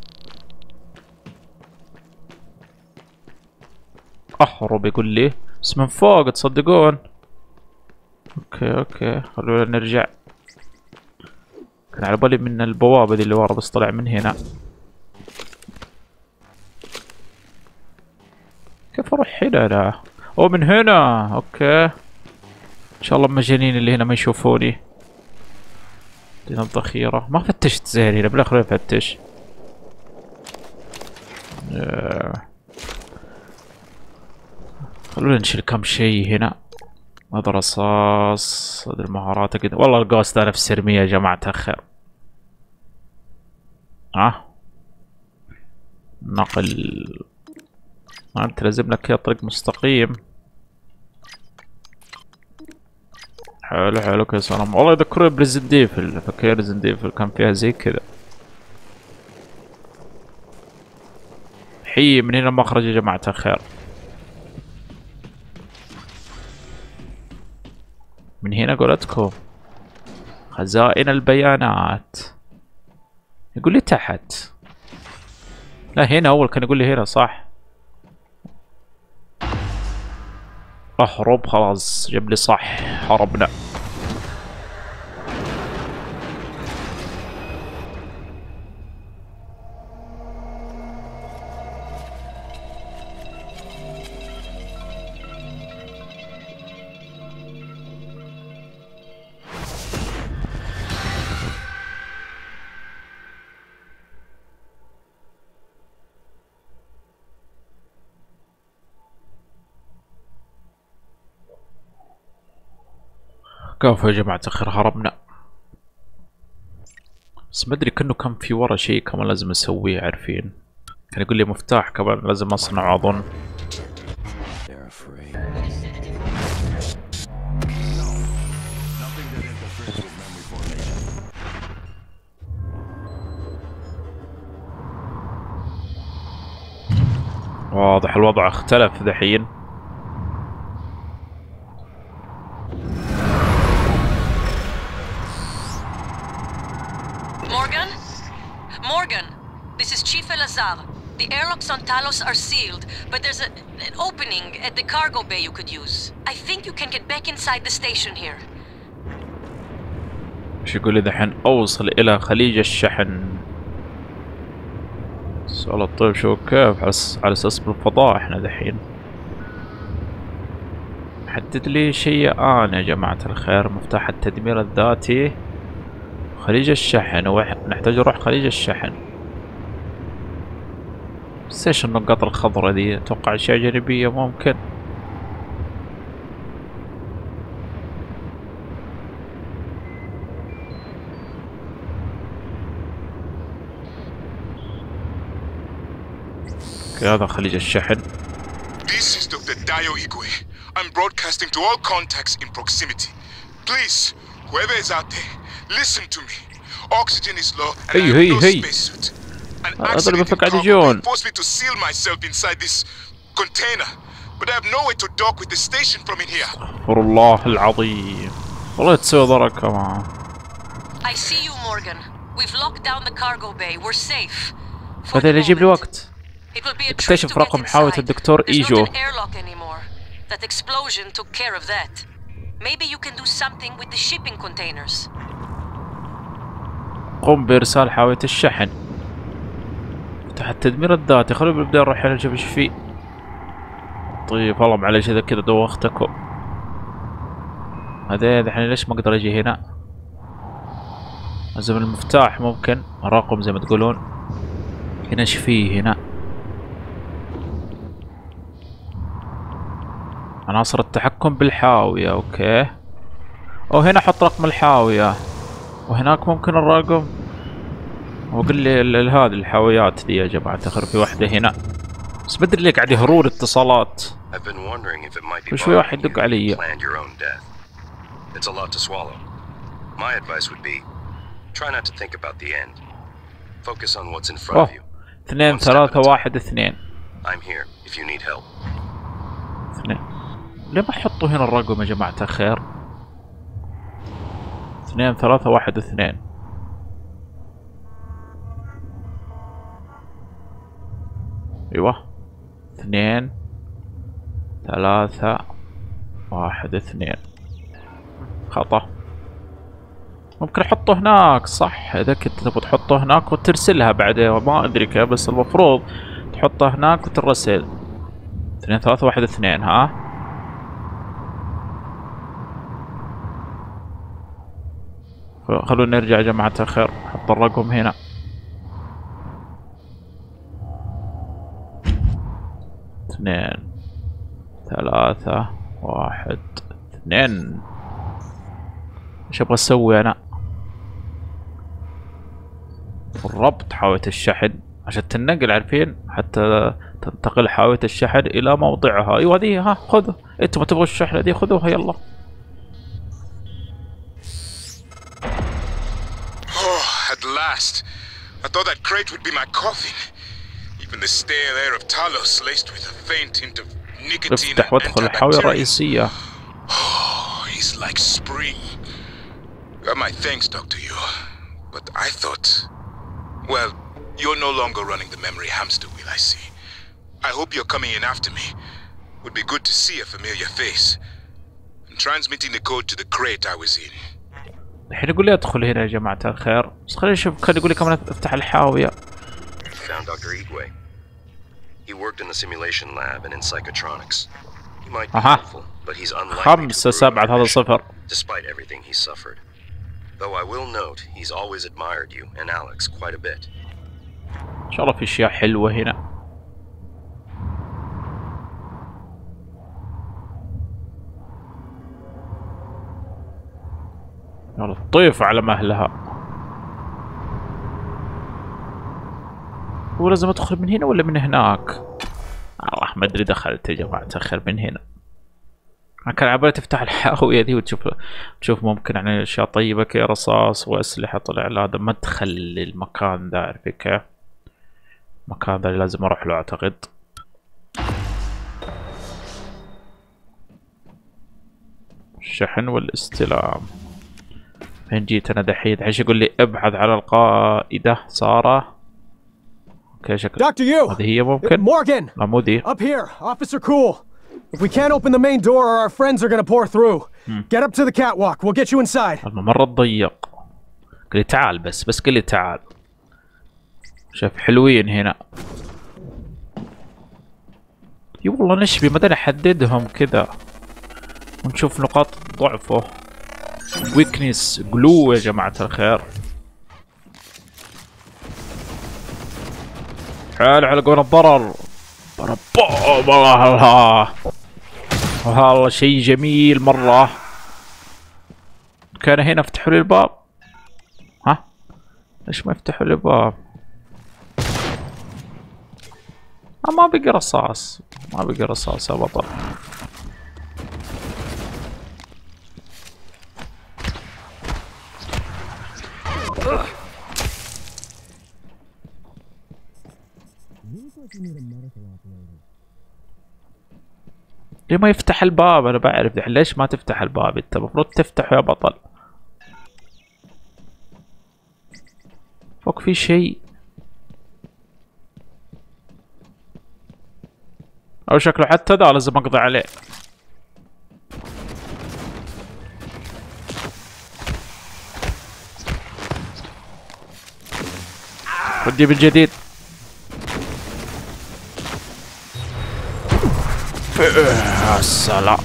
اهرب يقول لي بس من فوق تصدقون. اوكي اوكي خلونا نرجع. كان على بالي من البوابة دي اللي ورا بس طلع من هنا. كيف اروح هنا لا؟ او من هنا. اوكي ان شاء الله المجانين اللي هنا ما يشوفوني. هنا الذخيرة ما فتشت زين هنا بالاخر افتش. خلونا نشيل كم شيء هنا. هذا رصاص، هذه المهارات كده. والله الجوست انا في السرمية يا جماعة الخير. ها نقل. انت لازم لك كذا طريق مستقيم. حلو حلو كذا سلام. والله يذكرني بريزنت ايفل. فاكر بريزنت ايفل كان فيها زي كذا. حي من هنا المخرج يا جماعة الخير. من هنا قلتكم خزائن البيانات. يقول لي تحت. لا هنا اول كان يقول لي هنا صح. اهرب خلاص جاب لي صح. هربنا. كفو يا جماعة الخير هربنا. بس ما ادري كأنه كان في ورا شيء كمان لازم اسويه. عارفين كان يقول لي مفتاح كمان لازم اصنعه اظن. واضح الوضع اختلف دحين. Morgan? Morgan, this is Chief Elazar. The airlocks on Talos are sealed, but there's a, an opening at the cargo bay you could use. I think you can get back inside the station here. ايش يقول لي دحين؟ اوصل الى خليج الشحن. سؤال الطيب شو كيف على اساس بالفضاء احنا دحين. حدد لي شيء انا يا جماعة الخير. مفتاح التدمير الذاتي خليج الشحن. ونحتاج نروح خليج الشحن. بس ايش النقاط الخضراء دي؟ اتوقع اشياء جانبية ممكن. هذا خليج الشحن. This is Doctor Dayo Igwe. I'm broadcasting to all contacts in proximity. Please, whoever is out there, listen to me. Oxygen is low and hey, I have hey, no hey. spacesuit. An هذا accident in بفكر cargo جون. forced me to seal myself inside this container, but I have no way to dock with the station from in here. استغفر الله العظيم. والله تسوي ضرر كمان. I see you, Morgan. We've locked down the cargo bay. We're safe. هذا اللي يجيب لي وقت. It will be a trip اكتشف to get رقم حاوة inside. الدكتور There's إيجو. not an airlock anymore. That explosion took care of that. Maybe you can do something with the shipping containers. قم بإرسال حاوية الشحن. فتح التدمير الذاتي. خلونا نبدأ نروح نشوف ايش فيه. طيب والله معلش اذا كذا دوختكم. هذا الحين ليش ما اقدر اجي هنا؟ لازم المفتاح ممكن رقم زي ما تقولون. هنا ايش فيه هنا؟ عناصر التحكم بالحاوية. اوكي. وهنا حط رقم الحاوية. وهناك ممكن الرقم. وقل لي هذه الحاويات دي يا جماعة الخير. في واحدة هنا بس بدري ليه قاعد يهرون اتصالات. وشوي واحد يدق علي. It's a lot to swallow. My advice would be, try not to think about the end. Focus on what's in front اوه of you. اثنين ثلاثة واحد اثنين. I'm here if you need help. اثنين. ليه ما يحطوا هنا الرقم يا جماعة الخير؟ اثنين ثلاثة واحد اثنين. ايوه اثنين ثلاثة واحد اثنين. خطأ. ممكن احطه هناك صح، اذا كنت تبغى تحطه هناك وترسلها بعدين ما ادري كيف، بس المفروض تحطه هناك وترسل. اثنين ثلاثة واحد اثنين. ها خلونا نرجع يا جماعة الخير، حط الرقم هنا. اثنين ثلاثة واحد اثنين. ايش ابغى اسوي انا؟ الربط حاوية الشحن عشان تنقل، عارفين، حتى تنتقل حاوية الشحن الى موضعها. ايوه هذه، ها خذوا انتم ما تبغوا الشحنة دي، خذوها يلا. Oh, at last. I thought that crate would be my coffin. Even the stale air of Talos laced with a faint hint of nicotine افتح and وادخل الحاوية antibacterial. الرئيسية. Oh, he's like spring. Got my thanks, Doctor Yu. But I thought... Well, you're no longer running the memory hamster wheel, I see. I hope you're coming in after me. Would be good to see a familiar face. And transmitting the code to the crate I was in. الحين يقول لي ادخل هنا يا جماعة الخير، بس خليني اشوف. كان يقول لي كمان افتح الحاوية. Found Doctor Igwe. He worked in the simulation lab and in psychotronics. He might be Aha. helpful, but he's unlikely خمسة to prove سبعة my هذا mission, صفر. despite everything he's suffered. Though I will note, he's always admired you and Alex quite a bit. ان شاء الله في اشياء حلوة هنا. يلا الطيف على مهلها. هو لازم ادخل من هنا ولا من هناك؟ الله ما ادري، دخلت يا جماعة الخير من هنا. انا كان عبالي تفتح الحاوية دي وتشوف تشوف ممكن يعني اشياء طيبة كي رصاص واسلحة. طلع لا، هذا مدخل للمكان ده، عارف كيف؟ المكان ده اللي لازم اروح له اعتقد. الشحن والاستلام. فين جيت انا دحين؟ الحين يقول لي ابحث على القائدة سارة. اوكي شكل Doctor Yu! هذه هي ممكن. Morgan! لا مو ذي. Up here, Officer Cool. If we can't open the main door or our friends are gonna pour through. Get up to the catwalk, we'll get you inside. الممر الضيق. قال لي تعال بس بس قال لي تعال. شوف حلوين هنا. اي والله نشبي ما نحددهم كذا ونشوف نقاط ضعفه. ويكنس جلو يا جماعة الخير. حال على قول الضرر. الله والله شيء جميل مرة. كان هنا افتحوا لي الباب. ها ليش ما يفتحوا لي الباب؟ آه ما بقى رصاص، ما بقى رصاص يا بطل. ليه ما يفتح الباب؟ انا بعرف دحين ليش ما تفتح الباب. انت المفروض تفتحه يا بطل. فوق في شيء او شكله حتى ذا لازم اقضي عليه. ودي بالجديد. يا سلام.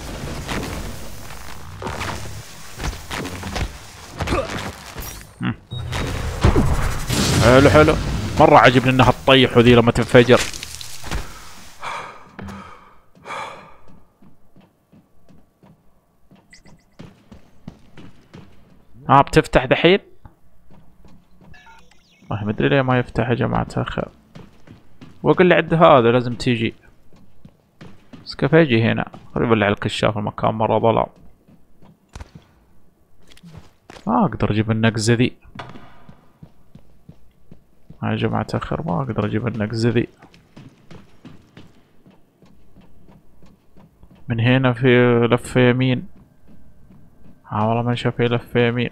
حلو حلو مرة عجبني انها تطيح وذي لما تنفجر. ها بتفتح دحين؟ ما مدري ليه ما يفتح يا جماعة الخير. واقول لي عند هذا لازم تيجي. بس كيف اجي هنا؟ خليني اولع الكشاف، المكان مرة ظلام. ما اقدر اجيب النقزة ذي. يا جماعة الخير ما اقدر اجيب النقزة ذي. من هنا في لفة يمين. ها والله ما نشوف في لفة يمين.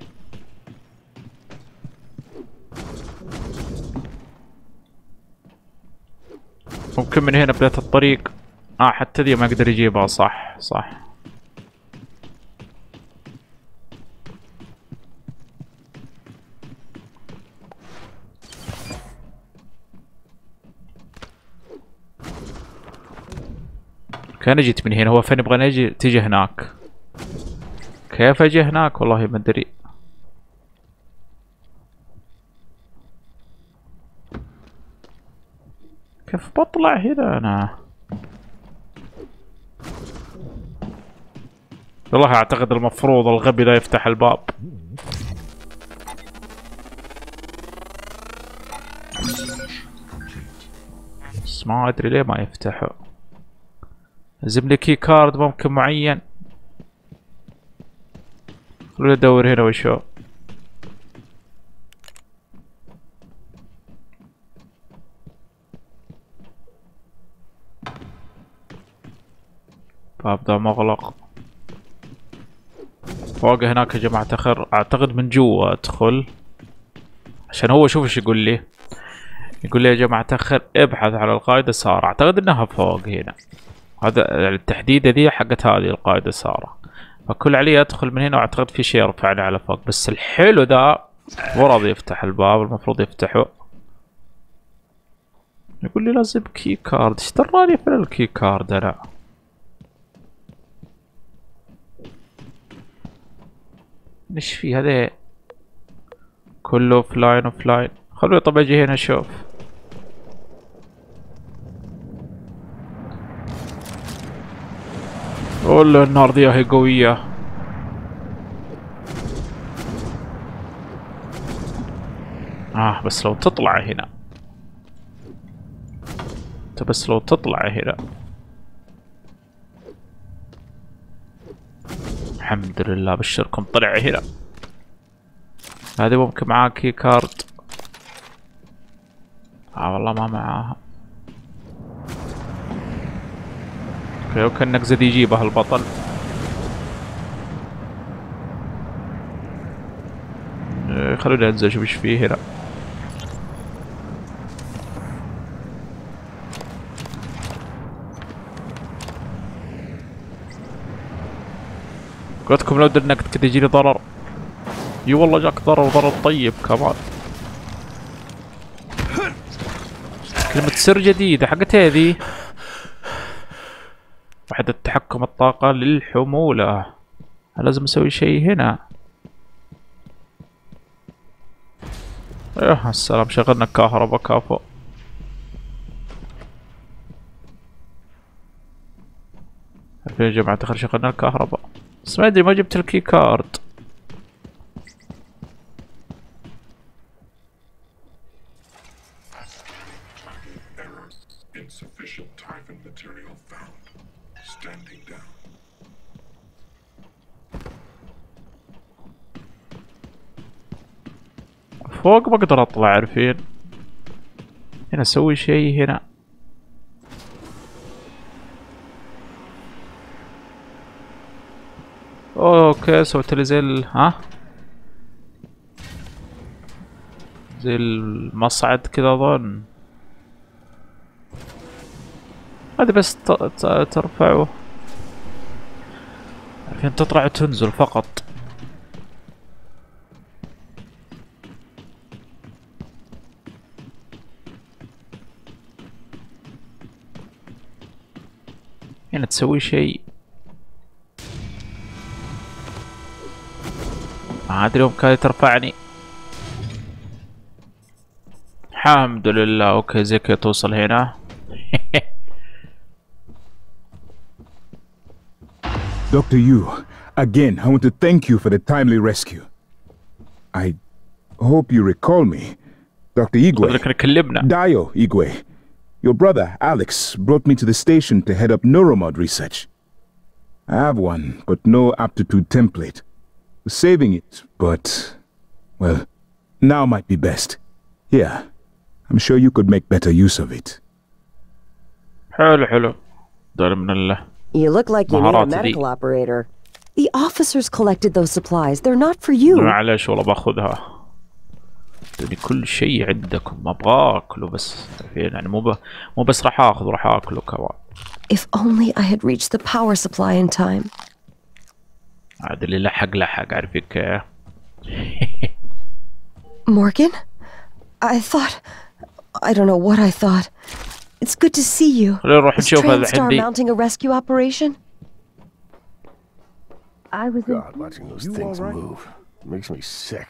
ممكن من هنا بداية الطريق. اه حتى ذي ما اقدر اجيبها. صح صح. كان جيت من هنا. هو فين نبغى نجي؟ تيجي هناك. كيف اجي هناك؟ والله ما ادري. كيف بطلع هنا انا؟ والله اعتقد المفروض الغبي لا يفتح الباب. بس ما ادري ليه ما يفتحه. لازم لي كي كارد ممكن معين. خلوني ادور هنا وشو. الباب ده مغلق. فوق هناك يا جماعة الخير. اعتقد من جوا ادخل. عشان هو شوف ايش يقول لي. يقول لي يا جماعة الخير ابحث على القائدة سارة. اعتقد انها فوق هنا. هذا التحديدة ذي حقت هذه القائدة سارة. فكل علي ادخل من هنا واعتقد في شيء يرفعني على فوق. بس الحلو ذا مو راضي يفتح الباب. المفروض يفتحه. يقول لي لازم كي كارد. ايش دراني في الكي كارد انا؟ ايش في هذا؟ كله اوف لاين اوف لاين. خلوني طب اجي هنا اشوف. والله النار دي هي قوية. اه بس لو تطلع هنا. انت بس لو تطلع هنا. الحمد لله بشركم طلع هنا. هذه ممكن معاه كي كارد. اه والله ما معاها. لو كان نقزد يجيبها البطل. خلوني انزل اشوف ايش فيه هنا. قلت لكم لو انك كذا يجيني ضرر. اي والله جاك ضرر وضرر طيب كمان. كلمة سر جديدة حقت هذي. وحدة تحكم الطاقة للحمولة. لازم اسوي شيء هنا. يا السلام شغلنا الكهرباء كافو. عارفين يا جماعة اخر شغلنا الكهرباء. بس ما ادري ما جبت الكي كارد. فوق ما اقدر اطلع. عارفين هنا اسوي شيء هنا. اوكي سويت لي زي ال ها زي المصعد كذا اظن. هذا بس ترفعه. عارفين تطلع وتنزل فقط. هنا تسوي شيء. ما ادري ممكن ترفعني. الحمد لله. اوكي زي كذا توصل هنا. Doctor Yu, again, I want to thank you for the timely rescue. I hope you recall me. Doctor Igwe. Dayo Igwe. Your brother, Alex, brought me to the station to head up neuromod research. I have one, but no aptitude template. Saving it, but... well, now might be best. Here, I'm sure you could make better use of it. حلو حلو. دول من ال You look like you need a medical operator. The officers collected those supplies. They're not for you. معلش والله باخذها. يعني كل شيء عندكم ما ابغى اكله بس يعني مو ب... مو بس راح اخذ راح اكله كمان. If only I had reached the power supply in time. عاد اللي لحق لحق عارفين كيف. Morgan? I thought I don't know what I thought. It's good to see you. خلينا نروح نشوف هذا Transstar عندي. mounting a rescue operation? I was God, watching those things move makes me sick.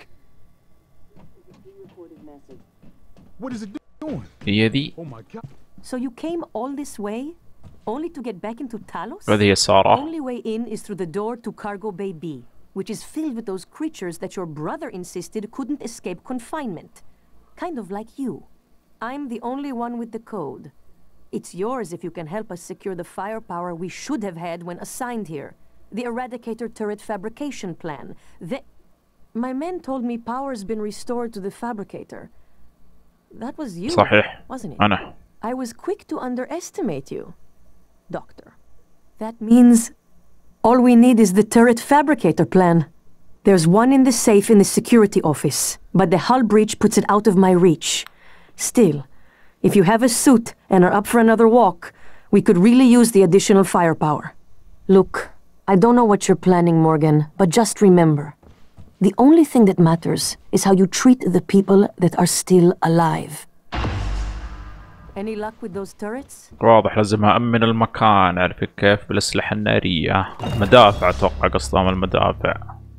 What is it doing? هي ذي. Oh my God. So you came all this way only to get back into Talos? هذه هي سارة. Only way in is through the door to Cargo Bay B, which is filled with those creatures that your brother insisted couldn't escape confinement. Kind of like you. I'm the only one with the code. It's yours if you can help us secure the firepower we should have had when assigned here. The Eradicator turret fabrication plan. The... My men told me power's been restored to the fabricator. That was you, صحيح. wasn't it? أنا. I was quick to underestimate you, Doctor. That means all we need is the turret fabricator plan. There's one in the safe in the security office, but the hull breach puts it out of my reach. Still, if you have a suit and are up for another walk, we could really use the additional firepower. Look, I don't know what you're planning, Morgan, but just remember, the only thing that matters is how you treat the people that are still alive. Any luck with those turrets? واضح لازم أأمن المكان عارف كيف بالأسلحة النارية. مدافع أتوقع قصدهم المدافع.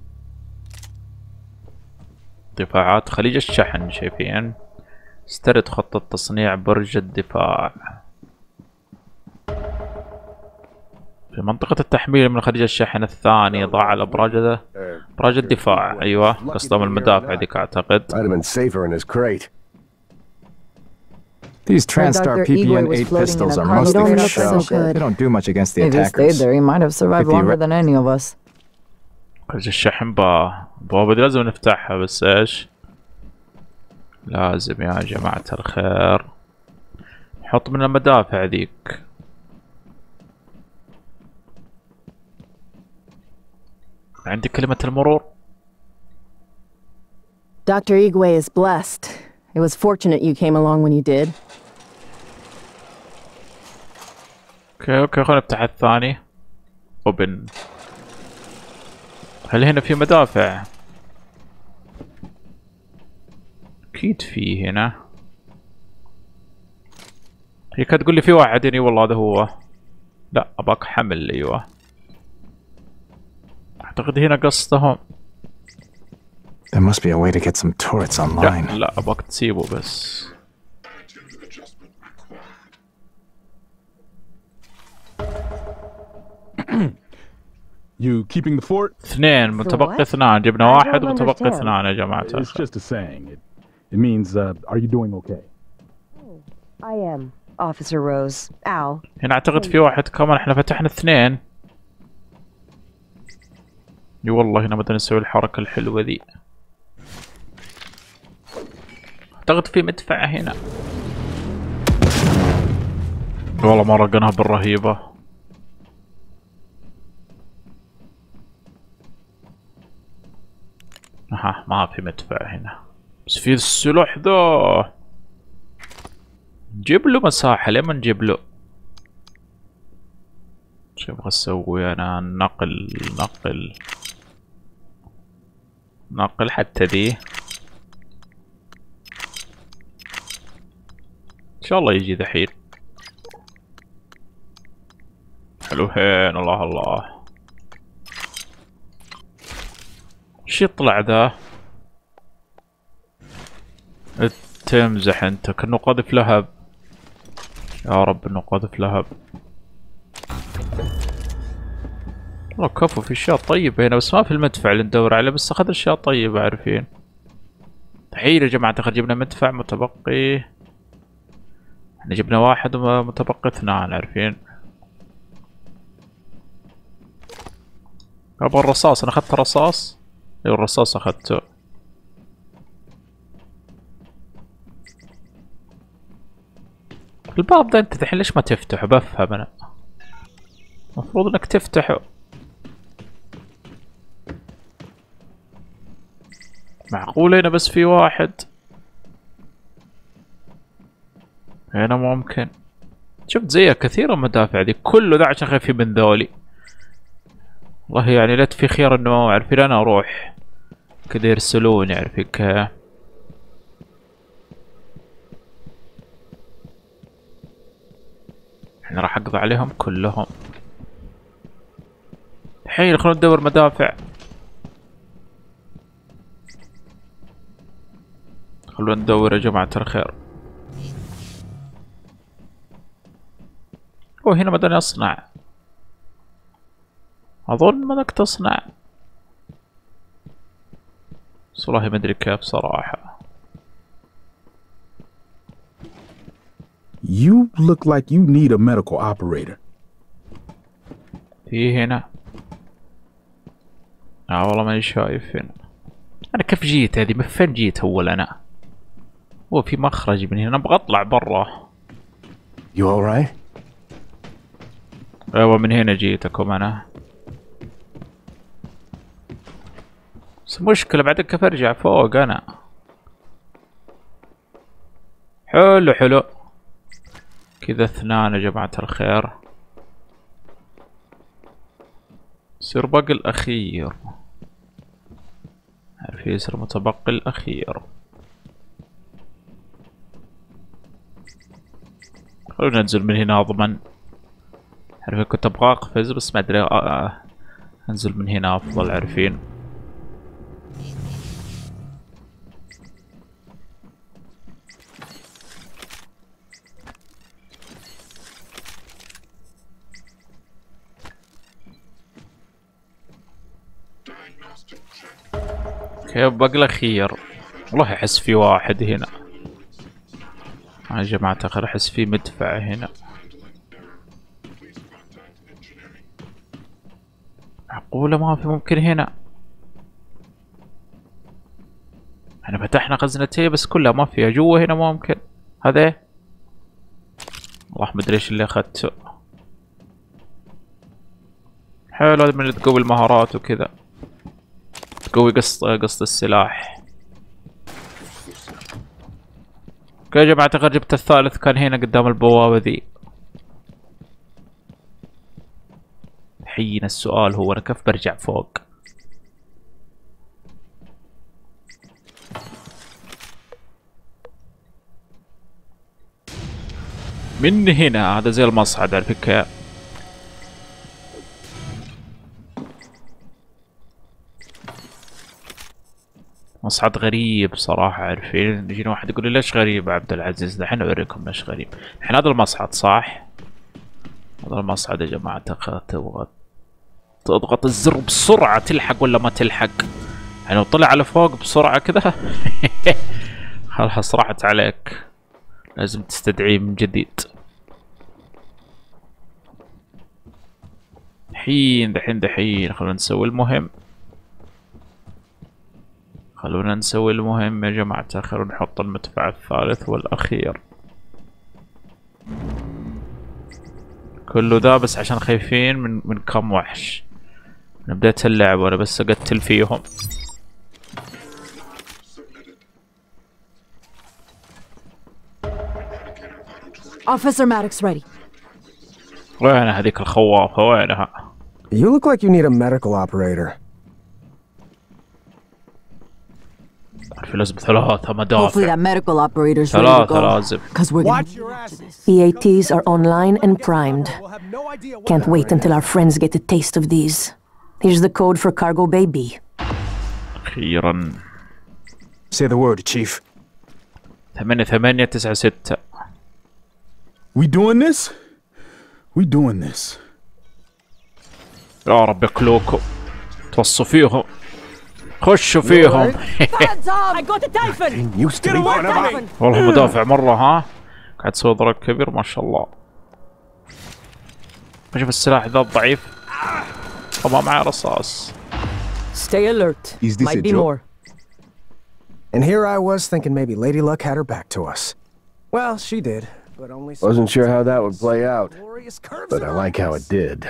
دفاعات خليج الشحن شايفين؟ استرد خطة تصنيع برج الدفاع. في منطقة التحميل من خليج الشحن الثاني ضع على أبراج أبراج الدفاع. أيوة قصدهم المدافع ذيك أعتقد. These Transstar P P N eight pistols are mostly for show. They don't do much against the attackers. If he stayed there, he might have survived longer than any of us. خرج الشحن با بابا لازم نفتحها بس ايش؟ لازم يا جماعة الخير نحط من المدافع ذيك. عندي كلمة المرور. Doctor Igwe is blessed. It was fortunate you came along when you did. اوكي اوكي خلينا نفتح الثاني. اوبن. هل هنا في مدافع؟ اكيد في هنا. هي كانت تقول لي في واحد هنا والله هذا هو. لا اباك حمل ايوه. اعتقد هنا قصدهم. There must be a way to get some turrets online. لا لا اباك تسيبه بس. You keeping the fort? اثنين متبقي اثنان جبنا واحد ومتبقي اثنان يا جماعة. It's just a saying. It, it means uh, are you doing okay? I am, Officer Rose. Al. هنا اعتقد في واحد كمان احنا فتحنا اثنين. اي والله هنا بدنا نسوي الحركة الحلوة ذي. اعتقد في مدفع هنا. والله ما رقناها بالرهيبة. اها ما في مدفع هنا بس في السلاح ذا. نجيب له مساحة ليه ما نجيب له؟ شو ابغى اسوي انا؟ نقل نقل نقل حتى ذي. ان شاء الله يجي ذحين. حلوين الله الله. وش يطلع ذا؟ تمزح انت كأنه قاذف لهب. يا رب انه قاذف لهب. والله كفو في اشياء طيبة هنا بس ما في المدفع اللي ندور عليه بس اخذ اشياء طيبة عارفين. تحية يا جماعة اخر جبنا مدفع متبقي. احنا جبنا واحد ومتبقي اثنان عارفين. ابغى الرصاص. انا اخذت رصاص. ايوه الرصاص اخذته. الباب ده انت الحين ليش ما تفتحه؟ بفهم انا. المفروض انك تفتحه. معقول هنا بس في واحد؟ هنا ممكن. شفت زيها كثير المدافع دي، كله ده عشان خايفين من ذولي. والله يعني لا في خيار انه عارفين انا اروح كده يرسلوني عارفيك. احنا راح اقضي عليهم كلهم. الحين خلونا ندور مدافع. خلونا ندور يا جماعة الخير. هو هنا بدنا نصنع. اظن بدك تصنع. بس والله ما ادري كيف صراحة. You look like you need a medical operator. في هنا. اه والله ماني شايف هنا. انا كيف جيت هذه؟ من فين جيت اول انا؟ هو في مخرج من هنا، ابغى اطلع برا. You alright? ايوه من هنا جيتكم انا. بس مشكلة بعدين كيف ارجع فوق انا؟ حلو حلو. كذا اثنان يا جماعة الخير. يصير باقي الاخير. عارف يصير متبقي الاخير. خلونا ننزل من هنا اضمن. عارفين كنت ابغى اقفز بس ما ادري. آه انزل من هنا افضل عارفين. كيف باقي الاخير؟ والله احس في واحد هنا. يا جماعة الخير احس في مدفع هنا. معقولة ما في؟ ممكن هنا. احنا فتحنا خزنتين بس كلها ما فيها. جوا هنا ممكن. هذا والله مدري ايش اللي اخذته. حلو هذا من تقوي المهارات وكذا. تقوي قص قصد السلاح. اوكي يا جماعة الخير جبت الثالث كان هنا قدام البوابة ذي. حين السؤال هو انا كيف برجع فوق؟ من هنا هذا زي المصعد على فكرة. مصعد غريب صراحة عارفين. يجينا واحد يقول لي ليش غريب يا عبد العزيز؟ دحين اوريكم ليش غريب. الحين هذا المصعد صح؟ هذا المصعد يا جماعة الخير. تبغى تضغط الزر بسرعة تلحق ولا ما تلحق؟ يعني لو طلع على فوق بسرعة كذا خلاص راحت عليك. لازم تستدعيه من جديد. دحين دحين دحين خلونا نسوي المهم. خلونا نسوي المهم يا جماعة الخير ونحط المدفع الثالث والأخير. كله ذا بس عشان خايفين من من كم وحش. من بداية اللعبة وأنا بس أقتل فيهم. Officer Maddox ready. وين هذيك الخوافة وينها؟ You look like you need a medical operator. في لازم ثلاثة مدافع. Hopefully that medical operator's ready to ثلاثة go. لازم. Because we're gonna E A Ts are online and primed. Can't wait until our friends get a taste of these. Here's the code for Cargo Bay B. أخيرا. Say the word, Chief. ثمانية ثمانية تسعة ستة. We doing this? We doing this. يا رب ياكلوكم. توصوا فيهم. خشوا فيهم. والله مدافع مرة ها. قاعد تسوي ضرب كبير ما شاء الله. اشوف السلاح ذا ضعيف. طبعا معي رصاص. Stay alert. Is this Might a be joke? more. And here I was thinking maybe Lady Luck had her back to us. Well, she did. Wasn't sure how that would play out, but I like how it did.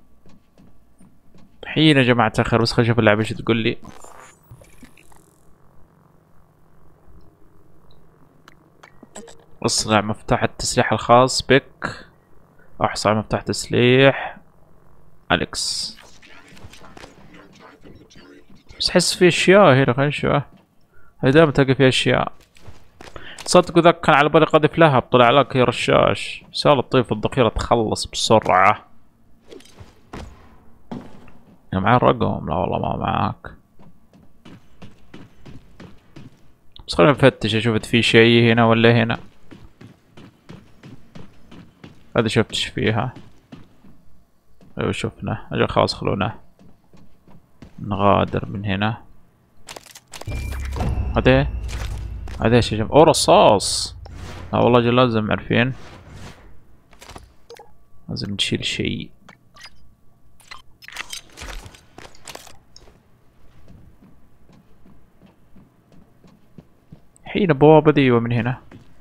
حين يا جماعة الخير، بس خلينا نشوف اللعبة ايش تقول لي. اصنع مفتاح التسليح الخاص بك. احصل على مفتاح تسليح أليكس. بس احس في اشياء هنا، خلينا نشوف. دائما تلقى في اشياء. صدق ذاك كان على بالي قذف لهب، طلع لك يا رشاش. سال الطيف الذخيرة تخلص بسرعة. يا معي الرقم؟ لا والله ما معاك. بس خلينا نفتش اشوف في شيء هنا ولا هنا. هذا شفتش فيها. ايوه شفنا. اجل خلاص خلونا نغادر من هنا. هذا هذا ايش يا جماعة؟ اوه رصاص. لا والله جل لازم عارفين. لازم نشيل شيء. حين بوابة ديوة من هنا.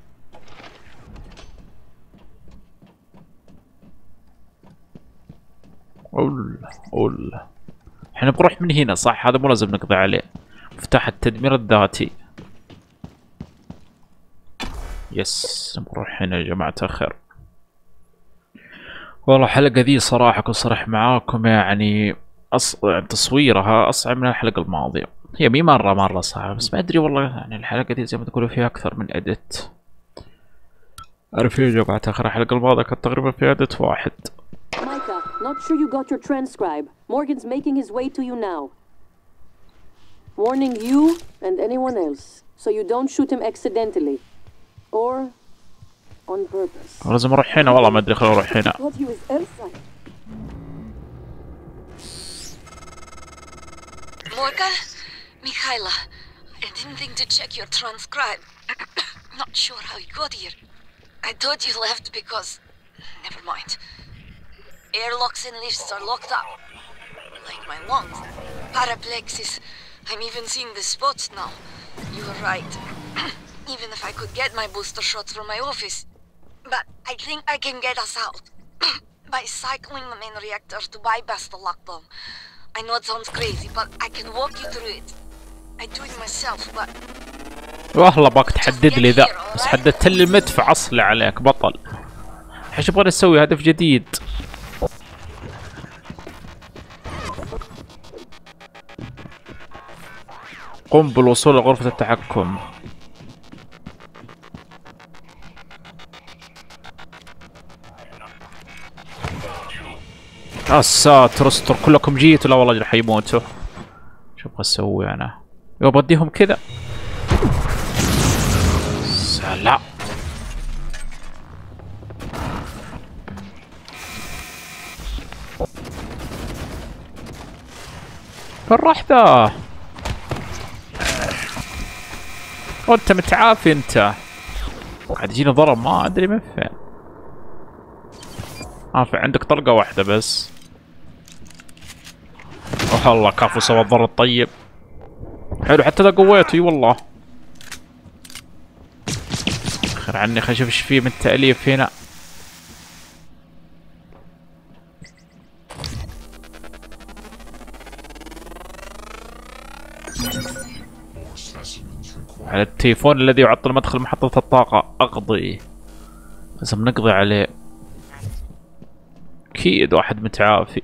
أول أول احنا بنروح من هنا صح؟ هذا مو لازم نقضي عليه. مفتاح التدمير الذاتي. يس بنروح هنا يا جماعة الخير. والله الحلقة ذي صراحة أكون صريح معاكم يعني أص... تصويرها أصعب من الحلقة الماضية. هي مي مرة مرة صعبة، بس ما أدري والله يعني الحلقة دي زي ما تقولوا فيها أكثر من إديت. عارف يا جماعة الخير الحلقة الماضية كانت تقريبا فيها إديت واحد. Micah, not sure you got your transcribe. Morgan's making his way to you now. Warning you and anyone else, so you don't shoot him accidentally. Or on purpose. لازم أروح هنا والله ما أدري. خلينا نروح هنا. Morgan? Mikhaila, I didn't think to check your transcribe. Not sure how you got here. I thought you left because... Never mind. Airlocks and lifts are locked up. Like my lungs. Paraplexis. I'm even seeing the spots now. You were right. Even if I could get my booster shots from my office. But I think I can get us out. By cycling the main reactor to bypass the lockdown. I know it sounds crazy, but I can walk you through it. I do it myself, but... والله باك تحدد لي ذا، بس حددت لي المدفع اصلي عليك بطل. ايش يبغى نسوي؟ هدف جديد. قم بالوصول لغرفة التحكم. يا ساتر استر، كلكم جيتوا؟ لا والله راح يموتوا. شو ابغى اسوي انا؟ يبغى بديهم كذا. سلام. فين راح ذا؟ وانت متعافي انت. قاعد يجيني ضرب ما ادري من فين. اه في عندك طلقة واحدة بس. اوه الله كفو سوى الضرر الطيب. حلو حتى ذا قويته. اي والله. خير عني. خلينا نشوف ايش فيه من تأليف هنا. على التليفون الذي يعطل مدخل محطة الطاقة. اقضي. لازم نقضي عليه. اكيد واحد متعافي.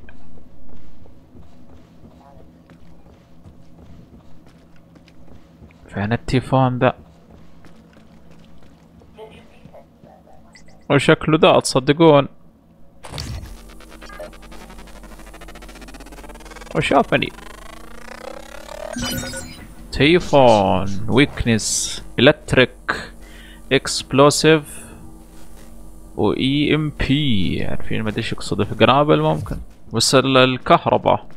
فين التليفون ذا؟ وشكله ذا تصدقون. وشافني. تليفون ويكنس الكتريك اكسبلوسيف و اي ام بي. عارفين ما ادري ايش يقصد. في قنابل ممكن، بس الكهرباء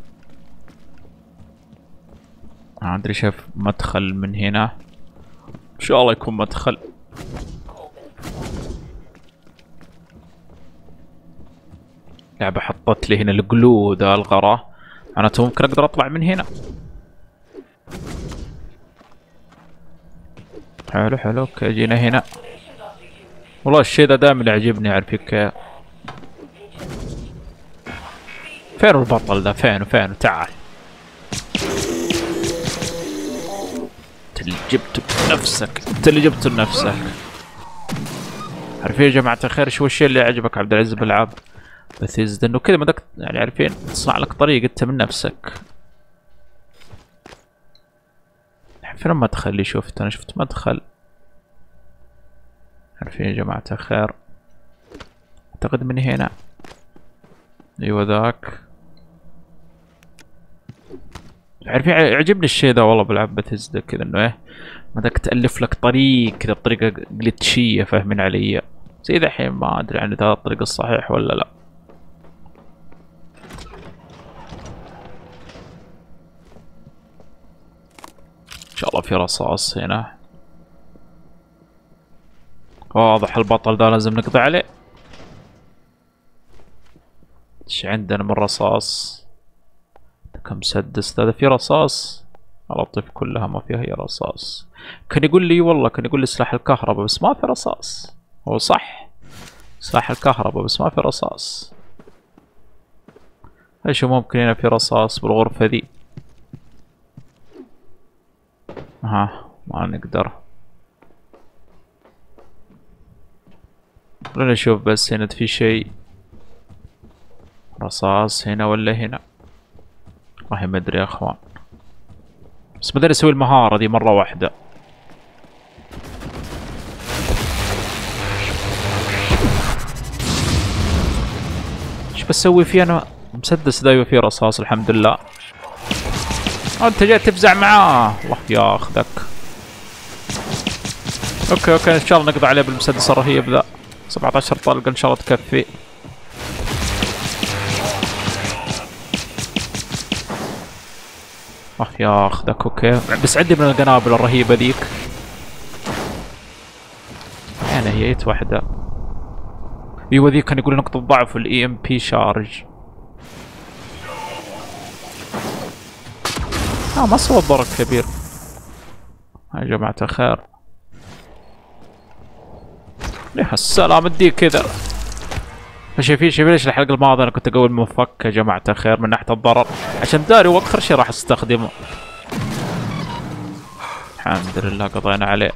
ما ادري. شايف مدخل من هنا. ان شاء الله يكون مدخل. لعبة حطت لي هنا الجلو ذا الغرة، معناته ممكن اقدر اطلع من هنا. حلو حلو. اوكي جينا هنا. والله الشيء ده دائما يعجبني، عارفين كيف. فين البطل ده؟ فين فين تعال. انت اللي جبته بنفسك، انت اللي جبته بنفسك. عارفين يا جماعة الخير شو الشيء اللي يعجبك عبد العزيز بالألعاب بثيزدا؟ انه كذا بدك يعني عارفين تصنع لك طريق انت من نفسك. فين مدخل اللي شفت؟ انا شفت مدخل. عارفين يا جماعة الخير اعتقد من هنا. ايوه ذاك. عارفين يعجبني الشيء ده والله بالألعاب بثيزدا كذا، انه ايه بدك تألف لك طريق كذا بطريقة جلتشية، فاهمين علي؟ زي دحين ما ادري عن هذا الطريق الصحيح ولا لا. ان شاء الله في رصاص هنا. واضح البطل ده لازم نقضي عليه. ايش عندنا من رصاص؟ كم مسدس هذا؟ في رصاص؟ لطيف كلها ما فيها اي رصاص. كان يقول لي والله كان يقول لي سلاح الكهرباء بس ما في رصاص. هو صح سلاح الكهرباء بس ما في رصاص. ايش ممكن هنا في رصاص بالغرفة ذي؟ ها ما نقدر. خلينا نشوف بس هنا في شيء رصاص هنا ولا هنا؟ والله ما ادري يا اخوان، بس بدنا نسوي المهارة دي مرة واحدة. ايش بسوي فيه انا؟ مسدس ذا فيه رصاص الحمد لله. انت جاي تفزع معاه، الله ياخذك. اوكي اوكي ان شاء الله نقضي عليه بالمسدس الرهيب ذا. سبعة عشر طلقة ان شاء الله تكفي. الله ياخذك. اوكي بس عندي من القنابل الرهيبة ذيك. انا هي ايت واحدة. ايوه ذيك كان يقول نقطة ضعف الاي ام بي شارج. اه ما سوى ضرر كبير يا جماعة الخير. يا السلام اديك كذا. شايفين شايفين ليش الحلقة الماضية انا كنت اقوي المفك يا جماعة الخير من ناحية الضرر، عشان داري واكثر شيء راح استخدمه. الحمد لله قضينا عليه.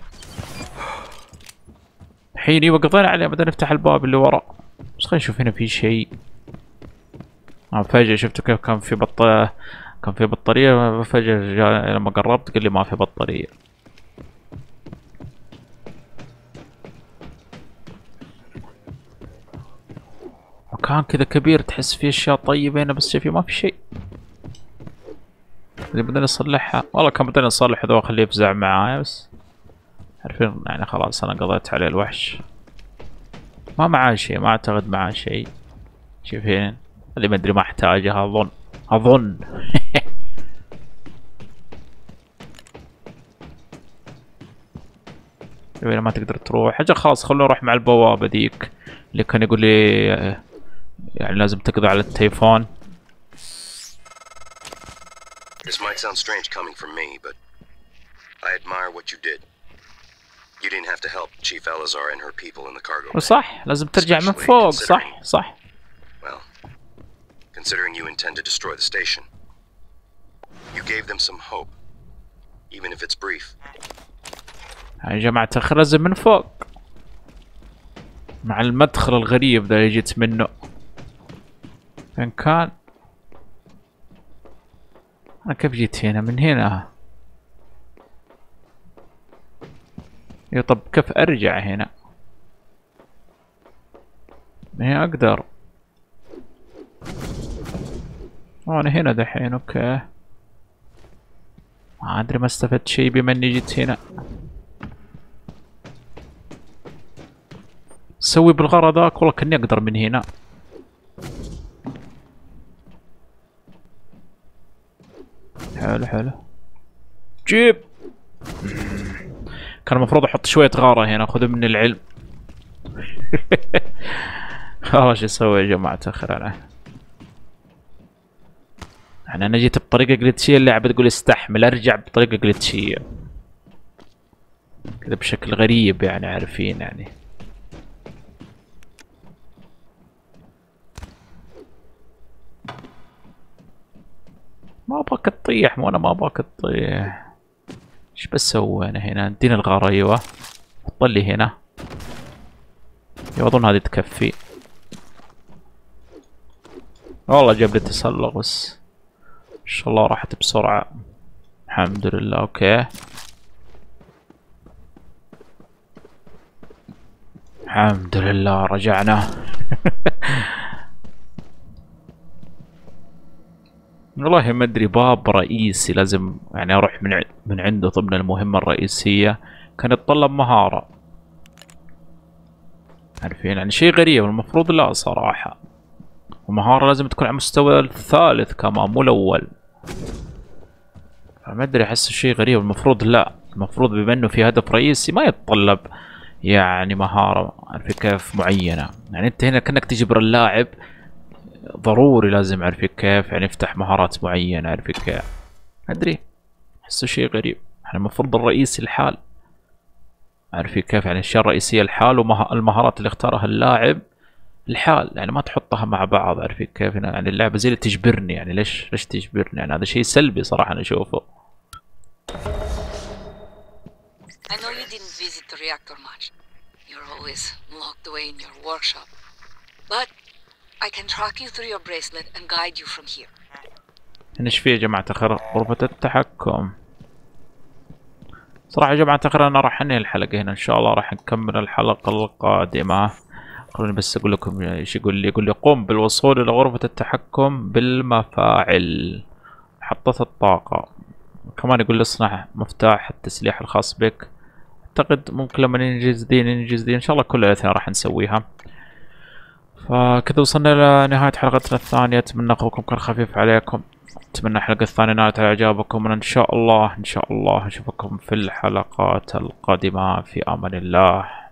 الحين ايوه قضينا عليه، بدنا نفتح الباب اللي ورا. بس خلينا نشوف هنا في شيء. اه فجأة شفتوا كيف كان في بطارية، كان في بطارية فجأة لما قربت قال لي ما في بطارية. مكان كذا كبير تحس فيه اشياء طيبة هنا بس شايفين ما في شيء. اللي بدنا نصلحها والله كان بدنا نصلح ذا واخليه يفزع معايا بس عارفين يعني خلاص انا قضيت عليه الوحش. ما معاه شيء، ما اعتقد معاه شيء. شايفين اللي ما ادري ما احتاجها اظن اظن. شايفين ما تقدر تروح حاجة خلاص. خلونا نروح مع البوابة ذيك اللي كان يقول لي يعني لازم تقضي على التليفون. This might sound strange coming from me, but I admire what you did. You didn't have to help Chief Elazar and her people in the cargo. صح لازم ترجع من فوق. صح صح. Well, considering you intend to destroy the station, you gave them some hope, even if it's brief. يا جماعة الخير لازم من فوق مع المدخل الغريب ذا اللي جيت منه. فين كان؟ أنا كيف جيت هنا؟ من هنا. يا طب كيف أرجع هنا؟ من هنا أقدر. أوه أنا هنا دحين. أوكي ما أدري ما استفدت شي بما إني جيت هنا. سوي بالغرض ذاك والله كني اقدر من هنا. حلو حلو جيب. كان المفروض احط شوية غارة هنا خذوا من العلم. خلاص شو اسوي يا جماعة الخير؟ انا يعني انا جيت بطريقة جلتشية، اللعبة تقول استحمل ارجع بطريقة جلتشية كذا بشكل غريب يعني عارفين يعني. ما ابغاك تطيح، مو انا ما ابغاك تطيح. ايش بسوي انا هنا؟ اديني الغارة. ايوه حط لي هنا. اظن هذه تكفي. والله جاب لي تسلق بس ان شاء الله راحت بسرعة. الحمد لله. اوكي الحمد لله رجعنا. والله ما ادري، باب رئيسي لازم يعني اروح من من عنده ضمن المهمة الرئيسية، كان يتطلب مهارة. عارفين يعني شيء غريب، المفروض لا صراحة، ومهارة لازم تكون على المستوى الثالث كمان مو الأول. ما ادري احس شيء غريب، المفروض لا، المفروض بما انه في هدف رئيسي ما يتطلب يعني مهارة عارف كيف معينة. يعني انت هنا كأنك تجبر اللاعب ضروري لازم عارف كيف يعني يفتح مهارات معينة. عارف كيف ادري احس شيء غريب. يعني المفروض الرئيسي الحال عارف كيف يعني الاشياء الرئيسية الحال، والمهارات اللي اختارها اللاعب الحال، يعني ما تحطها مع بعض. عارف كيف هنا يعني اللعبة زي اللي تجبرني. يعني ليش ليش تجبرني؟ يعني هذا شيء سلبي صراحة انا اشوفه. I know you didn't visit the reactor much. You're always locked away in your workshop. But I can track you through your bracelet and guide you from here. ايش في يا جماعة الخير؟ غرفة التحكم. صراحة يا جماعة الخير انا راح انهي الحلقة هنا ان شاء الله، راح نكمل الحلقة القادمة. خلوني بس اقول لكم ايش يقول لي. يقول لي قم بالوصول الى غرفة التحكم بالمفاعل، محطة الطاقة. كمان يقول لي اصنع مفتاح التسليح الخاص بك. اعتقد ممكن لما ننجز دي ننجز دي ان شاء الله كل الاثنين راح نسويها. فكذا وصلنا لنهاية حلقتنا الثانية. اتمنى اخوكم كان خفيف عليكم، اتمنى الحلقة الثانية نالت على اعجابكم، وان شاء الله ان شاء الله نشوفكم في الحلقات القادمة. في امان الله.